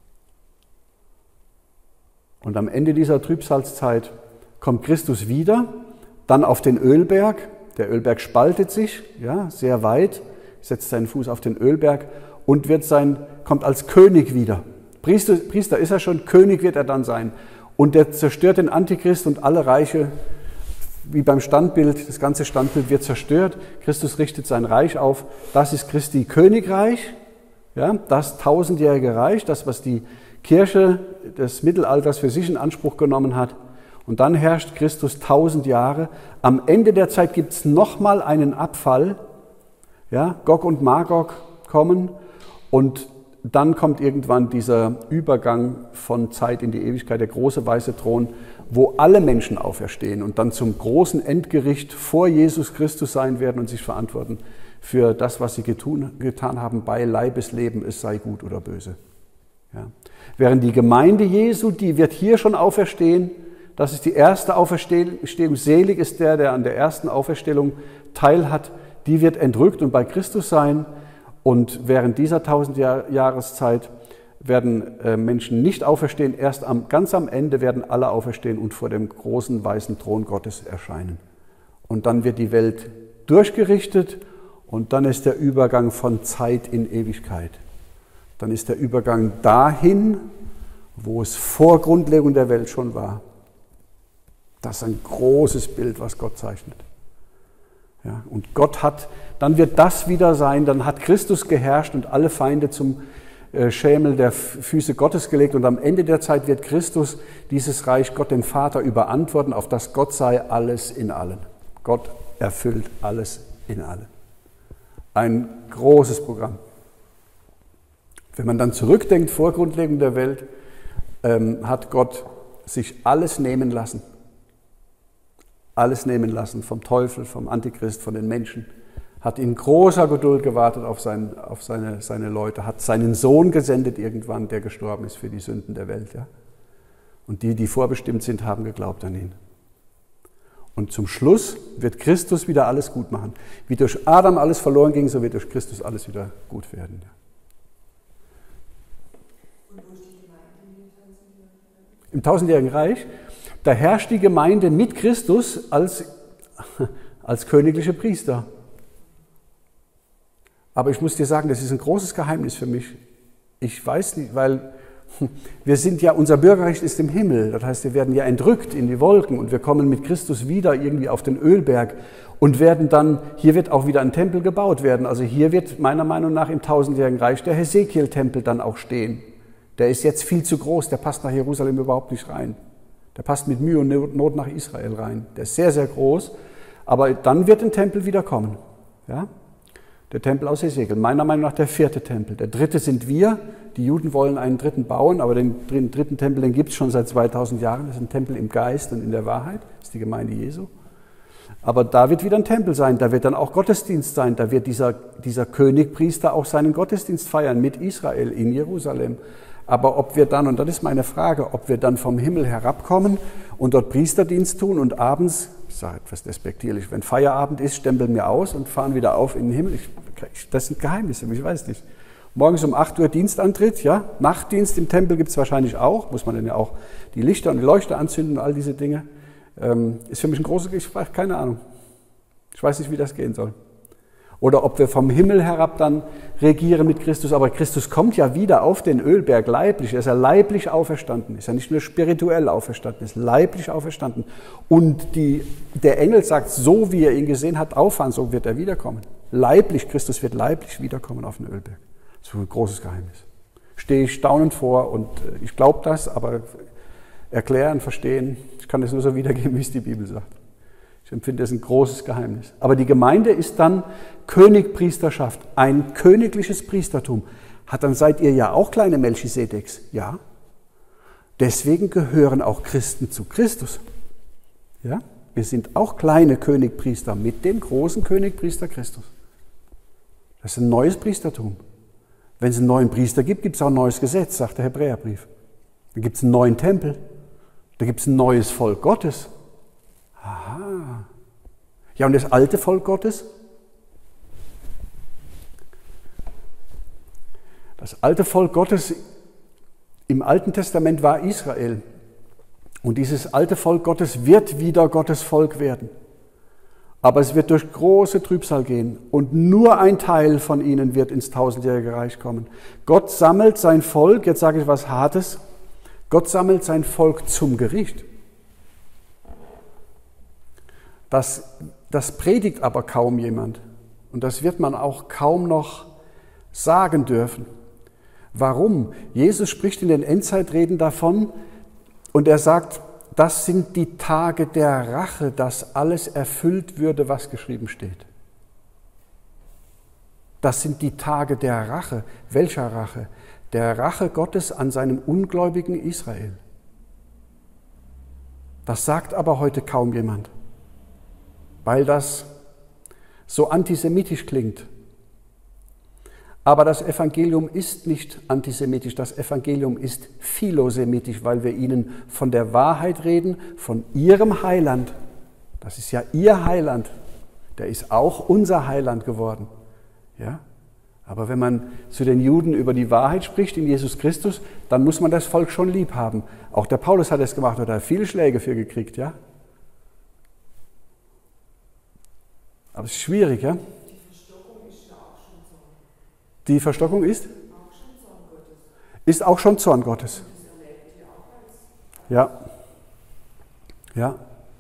Und am Ende dieser Trübsalzeit kommt Christus wieder, dann auf den Ölberg. Der Ölberg spaltet sich, ja, sehr weit, setzt seinen Fuß auf den Ölberg und kommt als König wieder. Priester ist er schon, König wird er dann sein. Und der zerstört den Antichrist und alle Reiche, wie beim Standbild, das ganze Standbild wird zerstört. Christus richtet sein Reich auf. Das ist Christi Königreich, ja, das 1000-jährige Reich, das, was die Kirche des Mittelalters für sich in Anspruch genommen hat. Und dann herrscht Christus 1000 Jahre. Am Ende der Zeit gibt es nochmal einen Abfall, Ja, Gog und Magog kommen und dann kommt irgendwann dieser Übergang von Zeit in die Ewigkeit, der große weiße Thron, wo alle Menschen auferstehen und dann zum großen Endgericht vor Jesus Christus sein werden und sich verantworten für das, was sie getan haben bei Leibesleben, es sei gut oder böse. Ja. Während die Gemeinde Jesu, die wird hier schon auferstehen, das ist die erste Auferstehung, selig ist der an der ersten Auferstehung teilhat, die wird entrückt und bei Christus sein. Und während dieser 1000 Jahreszeit werden Menschen nicht auferstehen, erst ganz am Ende werden alle auferstehen und vor dem großen weißen Thron Gottes erscheinen. Und dann wird die Welt durchgerichtet und dann ist der Übergang von Zeit in Ewigkeit. Dann ist der Übergang dahin, wo es vor Grundlegung der Welt schon war. Das ist ein großes Bild, was Gott zeichnet. Ja, und dann wird das wieder sein, dann hat Christus geherrscht und alle Feinde zum Schemel der Füße Gottes gelegt und am Ende der Zeit wird Christus dieses Reich Gott dem Vater überantworten, auf das Gott sei alles in allen. Gott erfüllt alles in allen. Ein großes Programm. Wenn man dann zurückdenkt, vor Grundlegung der Welt, hat Gott sich alles nehmen lassen. Alles nehmen lassen, vom Teufel, vom Antichrist, von den Menschen. Hat in großer Geduld gewartet auf seine Leute, hat seinen Sohn gesendet irgendwann, der gestorben ist für die Sünden der Welt. Ja? Und die vorbestimmt sind, haben geglaubt an ihn. Und zum Schluss wird Christus wieder alles gut machen. Wie durch Adam alles verloren ging, so wird durch Christus alles wieder gut werden. Ja? Im 1000-jährigen Reich, da herrscht die Gemeinde mit Christus als königliche Priester. Aber ich muss dir sagen, das ist ein großes Geheimnis für mich. Ich weiß nicht, weil unser Bürgerrecht ist im Himmel. Das heißt, wir werden ja entrückt in die Wolken und wir kommen mit Christus wieder irgendwie auf den Ölberg und werden dann, hier wird auch wieder ein Tempel gebaut werden. Also hier wird meiner Meinung nach im 1000-jährigen Reich der Hesekiel-Tempel dann auch stehen. Der ist jetzt viel zu groß, der passt nach Jerusalem überhaupt nicht rein. Der passt mit Mühe und Not nach Israel rein. Der ist sehr, sehr groß, aber dann wird ein Tempel wieder kommen. Ja? Der Tempel aus Hesekiel, meiner Meinung nach der 4. Tempel. Der 3. sind wir. Die Juden wollen einen 3. bauen, aber den 3. Tempel, den gibt es schon seit 2000 Jahren. Das ist ein Tempel im Geist und in der Wahrheit. Das ist die Gemeinde Jesu. Aber da wird wieder ein Tempel sein. Da wird dann auch Gottesdienst sein. Da wird dieser Königpriester auch seinen Gottesdienst feiern mit Israel in Jerusalem. Aber ob wir dann, und das ist meine Frage, ob wir dann vom Himmel herabkommen und dort Priesterdienst tun und abends, ich sage etwas despektierlich, wenn Feierabend ist, stempeln wir aus und fahren wieder auf in den Himmel. Das sind Geheimnisse, ich weiß nicht. Morgens um 8 Uhr Dienstantritt, ja, Nachtdienst im Tempel gibt es wahrscheinlich auch, muss man dann ja auch die Lichter und die Leuchter anzünden und all diese Dinge. Ist für mich ein großes, keine Ahnung. Ich weiß nicht, wie das gehen soll. Oder ob wir vom Himmel herab dann regieren mit Christus. Aber Christus kommt ja wieder auf den Ölberg leiblich. Er ist ja leiblich auferstanden. Ist ja nicht nur spirituell auferstanden, er ist leiblich auferstanden. Und der Engel sagt, so wie er ihn gesehen hat, auffahren, so wird er wiederkommen. Leiblich, Christus wird leiblich wiederkommen auf den Ölberg. Das ist ein großes Geheimnis. Stehe ich staunend vor und ich glaube das, aber erklären, verstehen, ich kann das nur so wiedergeben, wie es die Bibel sagt. Ich empfinde das ein großes Geheimnis. Aber die Gemeinde ist dann Königpriesterschaft, ein königliches Priestertum. Dann seid ihr ja auch kleine Melchisedeks, ja. Deswegen gehören auch Christen zu Christus. Ja? Wir sind auch kleine Königpriester mit dem großen Königpriester Christus. Das ist ein neues Priestertum. Wenn es einen neuen Priester gibt, gibt es auch ein neues Gesetz, sagt der Hebräerbrief. Dann gibt es einen neuen Tempel, da gibt es ein neues Volk Gottes. Aha. Ja, und das alte Volk Gottes? Das alte Volk Gottes im Alten Testament war Israel. Und dieses alte Volk Gottes wird wieder Gottes Volk werden. Aber es wird durch große Trübsal gehen. Und nur ein Teil von ihnen wird ins 1000-jährige Reich kommen. Gott sammelt sein Volk, jetzt sage ich was Hartes, Gott sammelt sein Volk zum Gericht. Das predigt aber kaum jemand. Und das wird man auch kaum noch sagen dürfen. Warum? Jesus spricht in den Endzeitreden davon und er sagt, das sind die Tage der Rache, dass alles erfüllt würde, was geschrieben steht. Das sind die Tage der Rache. Welcher Rache? Der Rache Gottes an seinem ungläubigen Israel. Das sagt aber heute kaum jemand, weil das so antisemitisch klingt. Aber das Evangelium ist nicht antisemitisch, das Evangelium ist philosemitisch, weil wir ihnen von der Wahrheit reden, von ihrem Heiland. Das ist ja ihr Heiland, der ist auch unser Heiland geworden. Ja? Aber wenn man zu den Juden über die Wahrheit spricht in Jesus Christus, dann muss man das Volk schon lieb haben. Auch der Paulus hat es gemacht, hat er viele Schläge für gekriegt. Ja? Aber es ist schwierig, ja? Die Verstockung ist? Ist auch schon Zorn Gottes. Ja. Ja.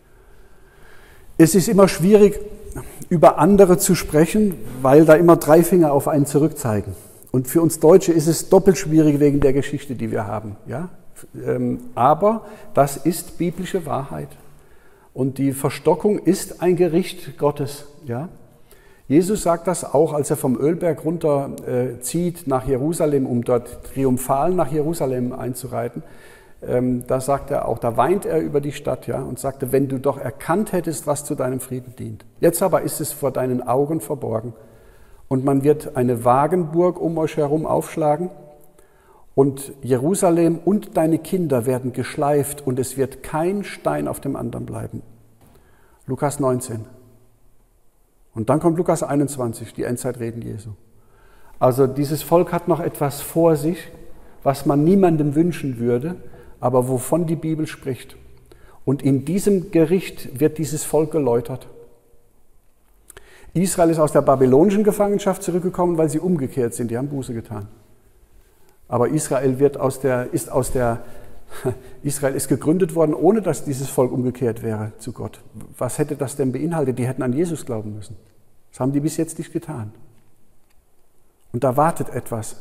Es ist immer schwierig, über andere zu sprechen, weil da immer 3 Finger auf einen zurückzeigen. Und für uns Deutsche ist es doppelt schwierig wegen der Geschichte, die wir haben. Ja? Aber das ist biblische Wahrheit. Und die Verstockung ist ein Gericht Gottes. Ja? Jesus sagt das auch, als er vom Ölberg runter zieht nach Jerusalem, um dort triumphal nach Jerusalem einzureiten. Da sagt er auch, da weint er über die Stadt, ja, und sagte, wenn du doch erkannt hättest, was zu deinem Frieden dient. Jetzt aber ist es vor deinen Augen verborgen. Und man wird eine Wagenburg um euch herum aufschlagen und Jerusalem und deine Kinder werden geschleift und es wird kein Stein auf dem anderen bleiben. Lukas 19. Und dann kommt Lukas 21, die Endzeitreden Jesu. Also dieses Volk hat noch etwas vor sich, was man niemandem wünschen würde, aber wovon die Bibel spricht. Und in diesem Gericht wird dieses Volk geläutert. Israel ist aus der babylonischen Gefangenschaft zurückgekommen, weil sie umgekehrt sind, die haben Buße getan. Aber Israel ist gegründet worden, ohne dass dieses Volk umgekehrt wäre zu Gott. Was hätte das denn beinhaltet? Die hätten an Jesus glauben müssen. Das haben die bis jetzt nicht getan. Und da wartet etwas,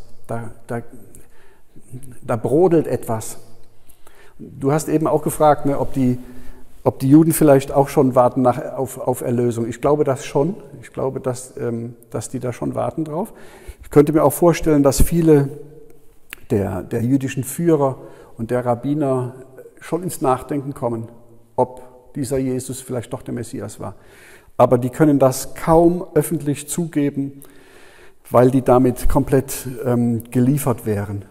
da brodelt etwas. Du hast eben auch gefragt, ne, ob die Juden vielleicht auch schon warten auf Erlösung. Ich glaube das schon. Ich glaube, dass die da schon warten drauf. Ich könnte mir auch vorstellen, dass viele der jüdischen Führer und der Rabbiner schon ins Nachdenken kommen, ob dieser Jesus vielleicht doch der Messias war. Aber die können das kaum öffentlich zugeben, weil die damit komplett geliefert wären.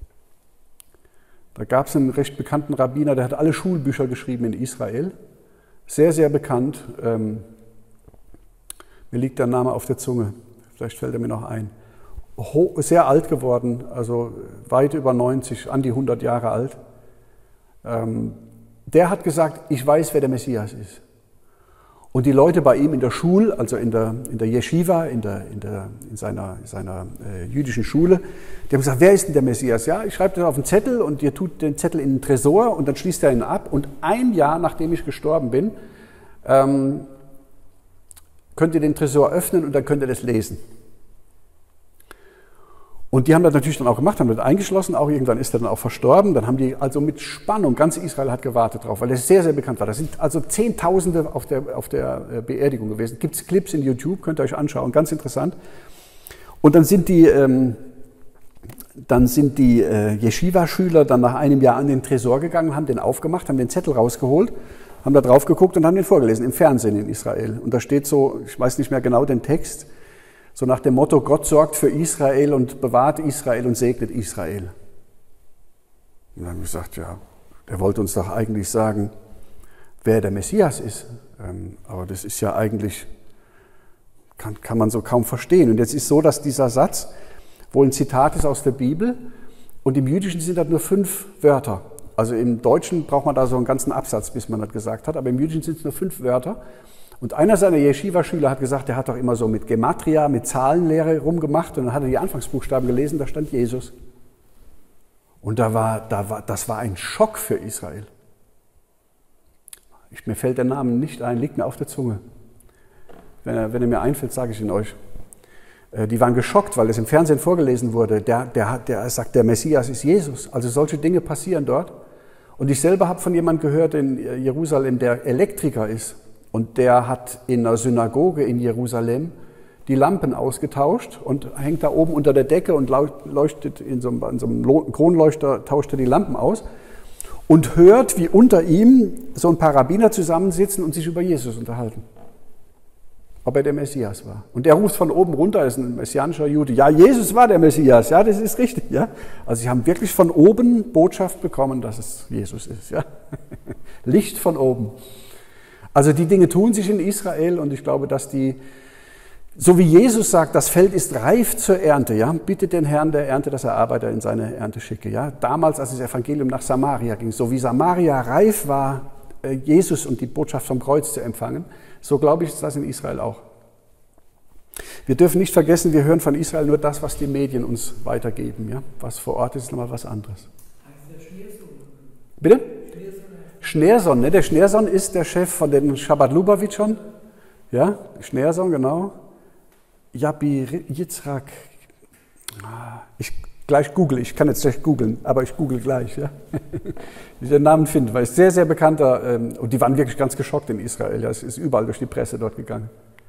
Da gab es einen recht bekannten Rabbiner, der hat alle Schulbücher geschrieben in Israel. Sehr, sehr bekannt. Mir liegt der Name auf der Zunge. Vielleicht fällt er mir noch ein. Sehr alt geworden, also weit über 90, an die 100 Jahre alt. Der hat gesagt, ich weiß, wer der Messias ist. Und die Leute bei ihm in der Schule, also in der Yeshiva, in seiner jüdischen Schule, die haben gesagt, wer ist denn der Messias? Ja, ich schreibe das auf einen Zettel und ihr tut den Zettel in den Tresor und dann schließt er ihn ab. Und ein Jahr, nachdem ich gestorben bin, könnt ihr den Tresor öffnen und dann könnt ihr das lesen. Und die haben das natürlich dann auch gemacht, haben das eingeschlossen, auch irgendwann ist er dann auch verstorben. Dann haben die also mit Spannung, ganz Israel hat gewartet drauf, weil er sehr, sehr bekannt war. Da sind also Zehntausende auf der Beerdigung gewesen. Gibt es Clips in YouTube, könnt ihr euch anschauen, ganz interessant. Und dann sind die Yeshiva-Schüler dann nach einem Jahr an den Tresor gegangen, haben den aufgemacht, haben den Zettel rausgeholt, haben da drauf geguckt und haben den vorgelesen im Fernsehen in Israel. Und da steht so, ich weiß nicht mehr genau den Text, so nach dem Motto, Gott sorgt für Israel und bewahrt Israel und segnet Israel. Und dann haben wir gesagt, ja, der wollte uns doch eigentlich sagen, wer der Messias ist. Aber das ist ja eigentlich, kann man so kaum verstehen. Und jetzt ist so, dass dieser Satz wohl ein Zitat ist aus der Bibel und im Jüdischen sind das nur 5 Wörter. Also im Deutschen braucht man da so einen ganzen Absatz, bis man das gesagt hat, aber im Jüdischen sind es nur 5 Wörter. Und einer seiner Yeshiva-Schüler hat gesagt, der hat doch immer so mit Gematria, mit Zahlenlehre rumgemacht und dann hat er die Anfangsbuchstaben gelesen, da stand Jesus. Und das war ein Schock für Israel. Mir fällt der Name nicht ein, liegt mir auf der Zunge. Wenn er mir einfällt, sage ich ihn euch. Die waren geschockt, weil es im Fernsehen vorgelesen wurde. Der sagt, der Messias ist Jesus. Also solche Dinge passieren dort. Und ich selber habe von jemandem gehört in Jerusalem, der Elektriker ist. Und der hat in einer Synagoge in Jerusalem die Lampen ausgetauscht und hängt da oben unter der Decke und leuchtet in so einem Kronleuchter, tauscht er die Lampen aus und hört, wie unter ihm so ein paar Rabbiner zusammensitzen und sich über Jesus unterhalten. Ob er der Messias war. Und er ruft von oben runter, er ist ein messianischer Jude, ja, Jesus war der Messias, ja, das ist richtig, ja. Also sie haben wirklich von oben Botschaft bekommen, dass es Jesus ist, ja. Licht von oben. Also die Dinge tun sich in Israel und ich glaube, dass so wie Jesus sagt, das Feld ist reif zur Ernte, ja, bittet den Herrn der Ernte, dass er Arbeiter in seine Ernte schicke, ja. Damals, als das Evangelium nach Samaria ging, so wie Samaria reif war, Jesus und die Botschaft vom Kreuz zu empfangen, so glaube ich, ist das in Israel auch. Wir dürfen nicht vergessen, wir hören von Israel nur das, was die Medien uns weitergeben. Ja? Was vor Ort ist, ist nochmal was anderes. Heißt der Schneerson? Bitte? Schneerson, ne? Der Schneerson ist der Chef von den Shabbat Lubavitchern. Ja, Schneerson, genau. Yabi Yitzhak. Gleich google, ich kann jetzt schlecht googeln, aber ich google gleich, ja. Wie ich den Namen finde, weil es sehr, sehr bekannter, und die waren wirklich ganz geschockt in Israel, ja, es ist überall durch die Presse dort gegangen.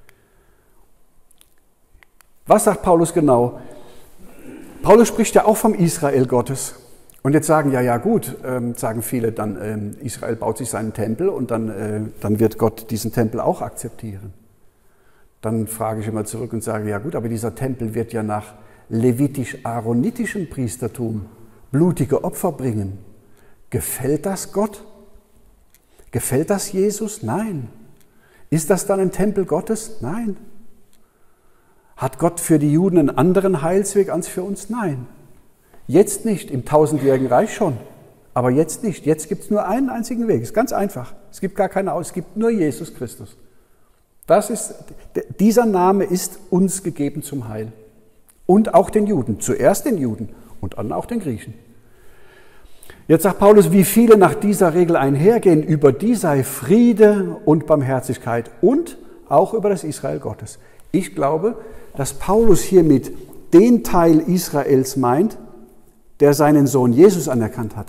Was sagt Paulus genau? Paulus spricht ja auch vom Israel Gottes. Und jetzt sagen, ja gut, sagen viele, dann Israel baut sich seinen Tempel und dann wird Gott diesen Tempel auch akzeptieren. Dann frage ich immer zurück und sage, ja gut, aber dieser Tempel wird ja nach levitisch-aaronitischem Priestertum blutige Opfer bringen. Gefällt das Gott? Gefällt das Jesus? Nein. Ist das dann ein Tempel Gottes? Nein. Hat Gott für die Juden einen anderen Heilsweg als für uns? Nein. Jetzt nicht, im 1000-jährigen Reich schon, aber jetzt nicht. Jetzt gibt es nur einen einzigen Weg, ist ganz einfach. Es gibt gar keine Aus, es gibt nur Jesus Christus. Dieser Name ist uns gegeben zum Heil. Und auch den Juden, zuerst den Juden und dann auch den Griechen. Jetzt sagt Paulus, wie viele nach dieser Regel einhergehen, über die sei Friede und Barmherzigkeit und auch über das Israel Gottes. Ich glaube, dass Paulus hiermit den Teil Israels meint, der seinen Sohn Jesus anerkannt hat.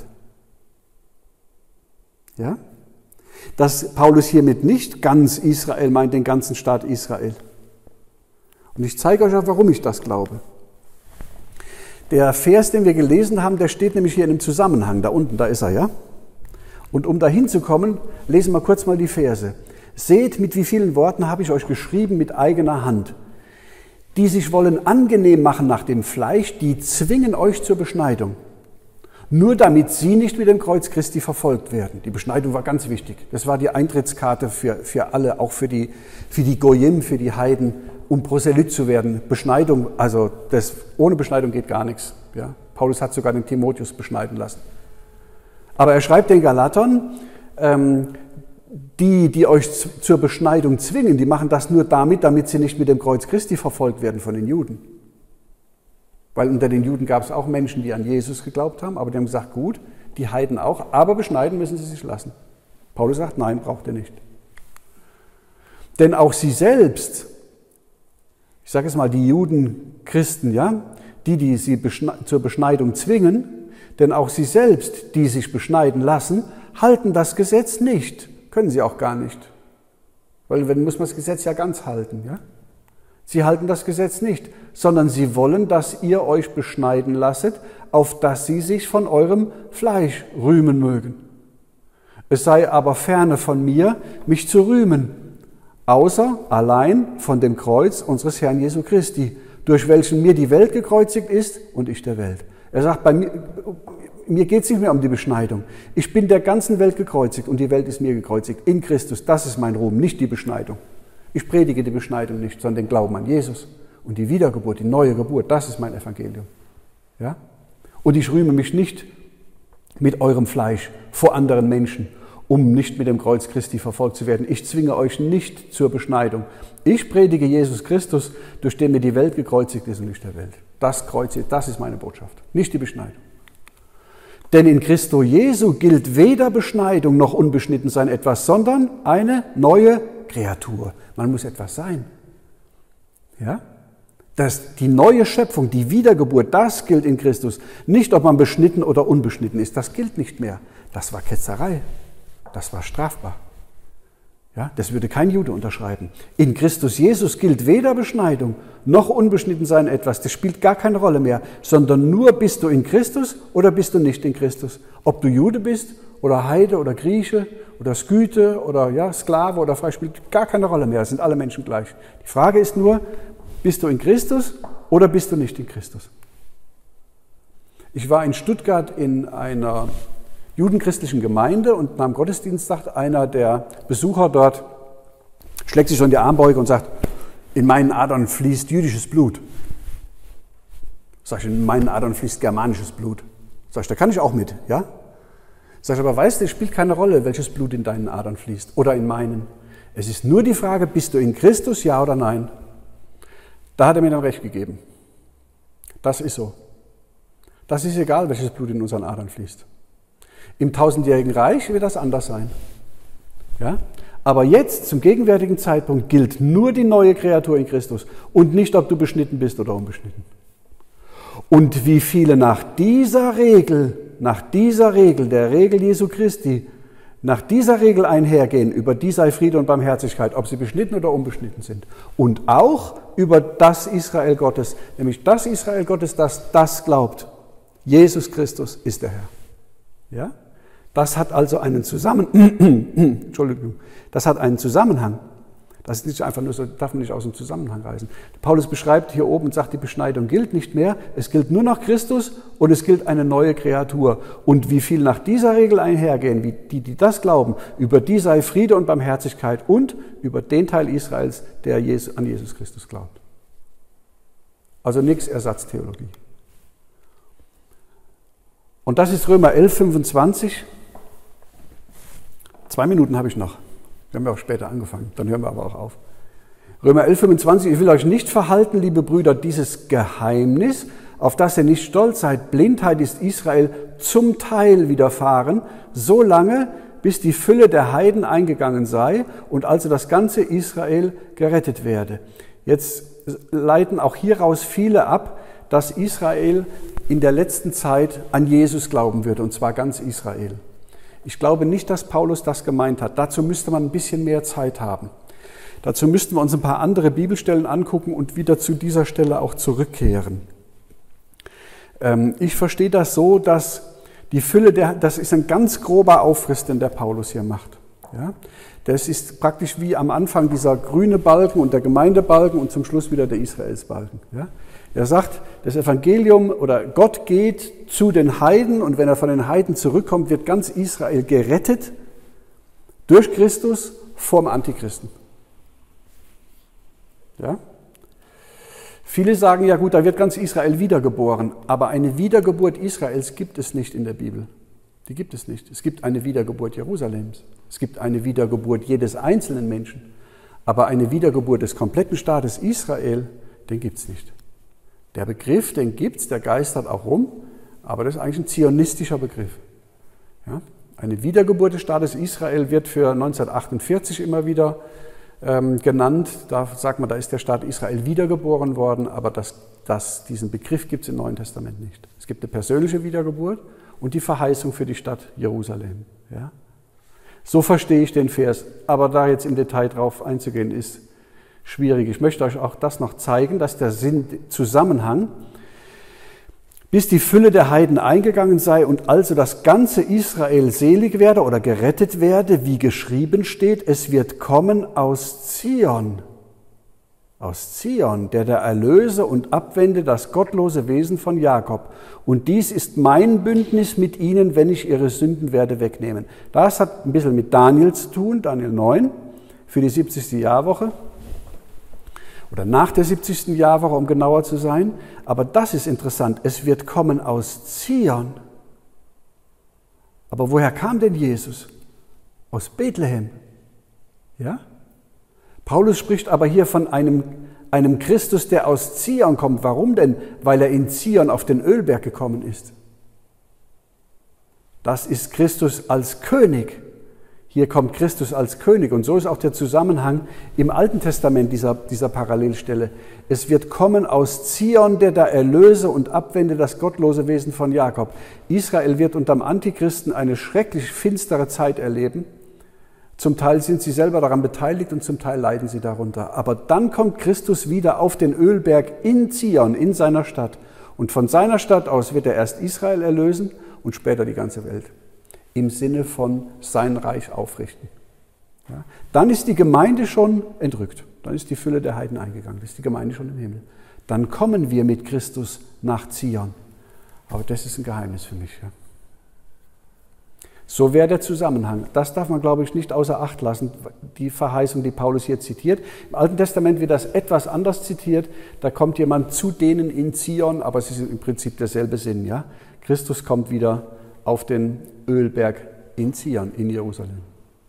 Ja? Dass Paulus hiermit nicht ganz Israel meint, den ganzen Staat Israel. Und ich zeige euch auch, warum ich das glaube. Der Vers, den wir gelesen haben, der steht nämlich hier in einem Zusammenhang. Da unten, da ist er, ja? Und um da hinzukommen, lesen wir kurz mal die Verse. Seht, mit wie vielen Worten habe ich euch geschrieben mit eigener Hand. Die sich wollen angenehm machen nach dem Fleisch, die zwingen euch zur Beschneidung. Nur damit sie nicht mit dem Kreuz Christi verfolgt werden. Die Beschneidung war ganz wichtig. Das war die Eintrittskarte für alle, auch für die Goyim, für die Heiden, um Proselyt zu werden. Beschneidung, also ohne Beschneidung geht gar nichts. Ja? Paulus hat sogar den Timotheus beschneiden lassen. Aber er schreibt den Galatern, die euch zur Beschneidung zwingen, die machen das nur damit sie nicht mit dem Kreuz Christi verfolgt werden von den Juden. Weil unter den Juden gab es auch Menschen, die an Jesus geglaubt haben, aber die haben gesagt, gut, die Heiden auch, aber beschneiden müssen sie sich lassen. Paulus sagt, nein, braucht ihr nicht. Denn auch sie selbst, ich sage jetzt mal die Juden, Christen, ja, die sie zur Beschneidung zwingen, denn auch sie selbst, die sich beschneiden lassen, halten das Gesetz nicht. Können sie auch gar nicht. Weil dann muss man das Gesetz ja ganz halten, ja. Sie halten das Gesetz nicht, sondern sie wollen, dass ihr euch beschneiden lasset, auf dass sie sich von eurem Fleisch rühmen mögen. Es sei aber ferne von mir, mich zu rühmen, außer allein von dem Kreuz unseres Herrn Jesu Christi, durch welchen mir die Welt gekreuzigt ist und ich der Welt. Er sagt, mir geht es nicht mehr um die Beschneidung. Ich bin der ganzen Welt gekreuzigt und die Welt ist mir gekreuzigt. In Christus, das ist mein Ruhm, nicht die Beschneidung. Ich predige die Beschneidung nicht, sondern den Glauben an Jesus und die Wiedergeburt, die neue Geburt, das ist mein Evangelium. Ja? Und ich rühme mich nicht mit eurem Fleisch vor anderen Menschen, um nicht mit dem Kreuz Christi verfolgt zu werden. Ich zwinge euch nicht zur Beschneidung. Ich predige Jesus Christus, durch den mir die Welt gekreuzigt ist und nicht der Welt. Das ist meine Botschaft, nicht die Beschneidung. Denn in Christo Jesu gilt weder Beschneidung noch Unbeschnittensein etwas, sondern eine neue Kreatur. Man muss etwas sein. Ja? Die neue Schöpfung, die Wiedergeburt, das gilt in Christus. Nicht, ob man beschnitten oder unbeschnitten ist, das gilt nicht mehr. Das war Ketzerei, das war strafbar. Ja, das würde kein Jude unterschreiben. In Christus Jesus gilt weder Beschneidung noch Unbeschnittensein etwas. Das spielt gar keine Rolle mehr, sondern nur bist du in Christus oder bist du nicht in Christus. Ob du Jude bist oder Heide oder Grieche oder Skythe oder ja, Sklave oder frei, spielt gar keine Rolle mehr. Es sind alle Menschen gleich. Die Frage ist nur, bist du in Christus oder bist du nicht in Christus? Ich war in Stuttgart in einer judenchristlichen Gemeinde und nach dem Gottesdienst sagt einer der Besucher dort, schlägt sich so in die Armbeuge und sagt, in meinen Adern fließt jüdisches Blut. Sag ich, in meinen Adern fließt germanisches Blut. Sag ich, da kann ich auch mit, ja? Sag ich, aber weißt du, es spielt keine Rolle, welches Blut in deinen Adern fließt oder in meinen. Es ist nur die Frage, bist du in Christus, ja oder nein? Da hat er mir dann recht gegeben. Das ist so. Das ist egal, welches Blut in unseren Adern fließt. Im 1000-jährigen Reich wird das anders sein. Ja? Aber jetzt, zum gegenwärtigen Zeitpunkt, gilt nur die neue Kreatur in Christus und nicht, ob du beschnitten bist oder unbeschnitten. Und wie viele nach dieser Regel, der Regel Jesu Christi, nach dieser Regel einhergehen, über die sei Friede und Barmherzigkeit, ob sie beschnitten oder unbeschnitten sind. Und auch über das Israel Gottes, nämlich das Israel Gottes, das glaubt. Jesus Christus ist der Herr. Ja? Das hat also einen Das hat einen Zusammenhang. Das ist nicht einfach nur so, darf man nicht aus dem Zusammenhang reißen. Paulus beschreibt hier oben und sagt, die Beschneidung gilt nicht mehr. Es gilt nur noch Christus und es gilt eine neue Kreatur. Und wie viel nach dieser Regel einhergehen, wie die das glauben, über die sei Friede und Barmherzigkeit und über den Teil Israels, der an Jesus Christus glaubt. Also nichts Ersatztheologie. Und das ist Römer 11, 25. 2 Minuten habe ich noch. Wir haben ja auch später angefangen, dann hören wir aber auch auf. Römer 11, 25. Ich will euch nicht verhalten, liebe Brüder, dieses Geheimnis, auf das ihr nicht stolz seid. Blindheit ist Israel zum Teil widerfahren, so lange, bis die Fülle der Heiden eingegangen sei und also das ganze Israel gerettet werde. Jetzt leiten auch hieraus viele ab, dass Israel in der letzten Zeit an Jesus glauben würde, und zwar ganz Israel. Ich glaube nicht, dass Paulus das gemeint hat. Dazu müsste man ein bisschen mehr Zeit haben. Dazu müssten wir uns ein paar andere Bibelstellen angucken und wieder zu dieser Stelle auch zurückkehren. Ich verstehe das so, dass die Fülle, das ist ein ganz grober Aufriss, den der Paulus hier macht. Ja? Das ist praktisch wie am Anfang dieser grüne Balken und der Gemeindebalken und zum Schluss wieder der Israelsbalken. Ja? Er sagt, das Evangelium oder Gott geht zu den Heiden und wenn er von den Heiden zurückkommt, wird ganz Israel gerettet durch Christus vom Antichristen. Ja? Viele sagen, ja gut, da wird ganz Israel wiedergeboren, aber eine Wiedergeburt Israels gibt es nicht in der Bibel. Die gibt es nicht. Es gibt eine Wiedergeburt Jerusalems. Es gibt eine Wiedergeburt jedes einzelnen Menschen. Aber eine Wiedergeburt des kompletten Staates Israel, den gibt es nicht. Der Begriff, den gibt es, der geistert auch rum, aber das ist eigentlich ein zionistischer Begriff. Ja? Eine Wiedergeburt des Staates Israel wird für 1948 immer wieder genannt. Da sagt man, da ist der Staat Israel wiedergeboren worden, aber diesen Begriff gibt es im Neuen Testament nicht. Es gibt eine persönliche Wiedergeburt und die Verheißung für die Stadt Jerusalem. Ja? So verstehe ich den Vers, aber da jetzt im Detail drauf einzugehen, ist schwierig. Ich möchte euch auch das noch zeigen, dass der Zusammenhang, bis die Fülle der Heiden eingegangen sei und also das ganze Israel selig werde oder gerettet werde, wie geschrieben steht, es wird kommen aus Zion, der erlöse und abwende das gottlose Wesen von Jakob. Und dies ist mein Bündnis mit ihnen, wenn ich ihre Sünden werde wegnehmen. Das hat ein bisschen mit Daniel zu tun, Daniel 9, für die 70. Jahrwoche. Oder nach der 70. Jahrwoche, um genauer zu sein. Aber das ist interessant. Es wird kommen aus Zion. Aber woher kam denn Jesus? Aus Bethlehem. Ja? Paulus spricht aber hier von einem Christus, der aus Zion kommt. Warum denn? Weil er in Zion auf den Ölberg gekommen ist. Das ist Christus als König. Hier kommt Christus als König und so ist auch der Zusammenhang im Alten Testament dieser Parallelstelle. Es wird kommen aus Zion, der da erlöse und abwende das gottlose Wesen von Jakob. Israel wird unterm Antichristen eine schrecklich finstere Zeit erleben. Zum Teil sind sie selber daran beteiligt und zum Teil leiden sie darunter. Aber dann kommt Christus wieder auf den Ölberg in Zion, in seiner Stadt. Und von seiner Stadt aus wird er erst Israel erlösen und später die ganze Welt. Im Sinne von sein Reich aufrichten. Ja, dann ist die Gemeinde schon entrückt. Dann ist die Fülle der Heiden eingegangen. Dann ist die Gemeinde schon im Himmel. Dann kommen wir mit Christus nach Zion. Aber das ist ein Geheimnis für mich. Ja. So wäre der Zusammenhang. Das darf man, glaube ich, nicht außer Acht lassen, die Verheißung, die Paulus hier zitiert. Im Alten Testament wird das etwas anders zitiert. Da kommt jemand zu denen in Zion, aber es ist im Prinzip derselbe Sinn. Ja? Christus kommt wieder auf den Ölberg in Zion, in Jerusalem.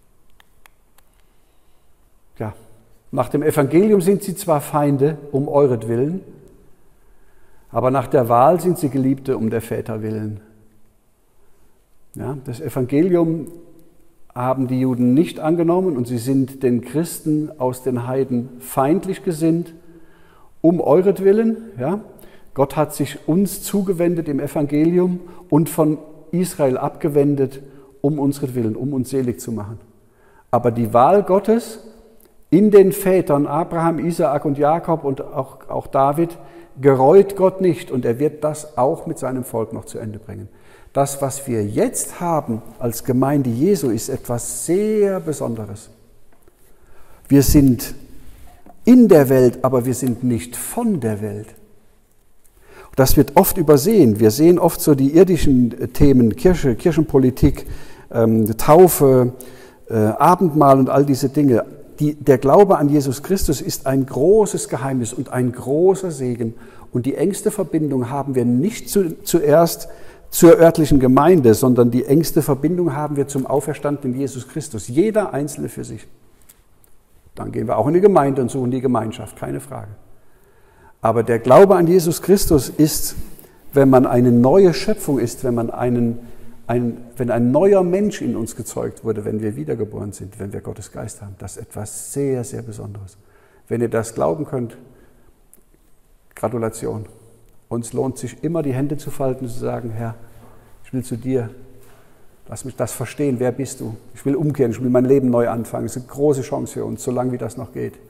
Ja, nach dem Evangelium sind sie zwar Feinde um euretwillen, aber nach der Wahl sind sie Geliebte um der Väter willen. Ja, das Evangelium haben die Juden nicht angenommen und sie sind den Christen aus den Heiden feindlich gesinnt, um euretwillen. Ja. Gott hat sich uns zugewendet im Evangelium und von Israel abgewendet, um unseren um uns selig zu machen. Aber die Wahl Gottes in den Vätern Abraham, Isaak und Jakob und auch David gereut Gott nicht und er wird das auch mit seinem Volk noch zu Ende bringen. Das, was wir jetzt haben als Gemeinde Jesu, ist etwas sehr Besonderes. Wir sind in der Welt, aber wir sind nicht von der Welt. Das wird oft übersehen. Wir sehen oft so die irdischen Themen, Kirche, Kirchenpolitik, Taufe, Abendmahl und all diese Dinge. Der Glaube an Jesus Christus ist ein großes Geheimnis und ein großer Segen. Und die engste Verbindung haben wir nicht zuerst zur örtlichen Gemeinde, sondern die engste Verbindung haben wir zum auferstandenen Jesus Christus. Jeder Einzelne für sich. Dann gehen wir auch in die Gemeinde und suchen die Gemeinschaft, keine Frage. Aber der Glaube an Jesus Christus ist, wenn man eine neue Schöpfung ist, wenn ein neuer Mensch in uns gezeugt wurde, wenn wir wiedergeboren sind, wenn wir Gottes Geist haben, das ist etwas sehr, sehr Besonderes. Wenn ihr das glauben könnt, Gratulation. Uns lohnt sich immer, die Hände zu falten und zu sagen, Herr, ich will zu dir, lass mich das verstehen, wer bist du? Ich will umkehren, ich will mein Leben neu anfangen. Es ist eine große Chance für uns, solange wie das noch geht.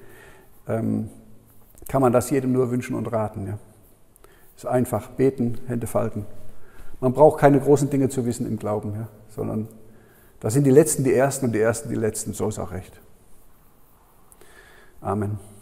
Kann man das jedem nur wünschen und raten. Ja? Ist einfach, beten, Hände falten. Man braucht keine großen Dinge zu wissen im Glauben, ja? Sondern da sind die Letzten die Ersten und die Ersten die Letzten, so ist auch recht. Amen.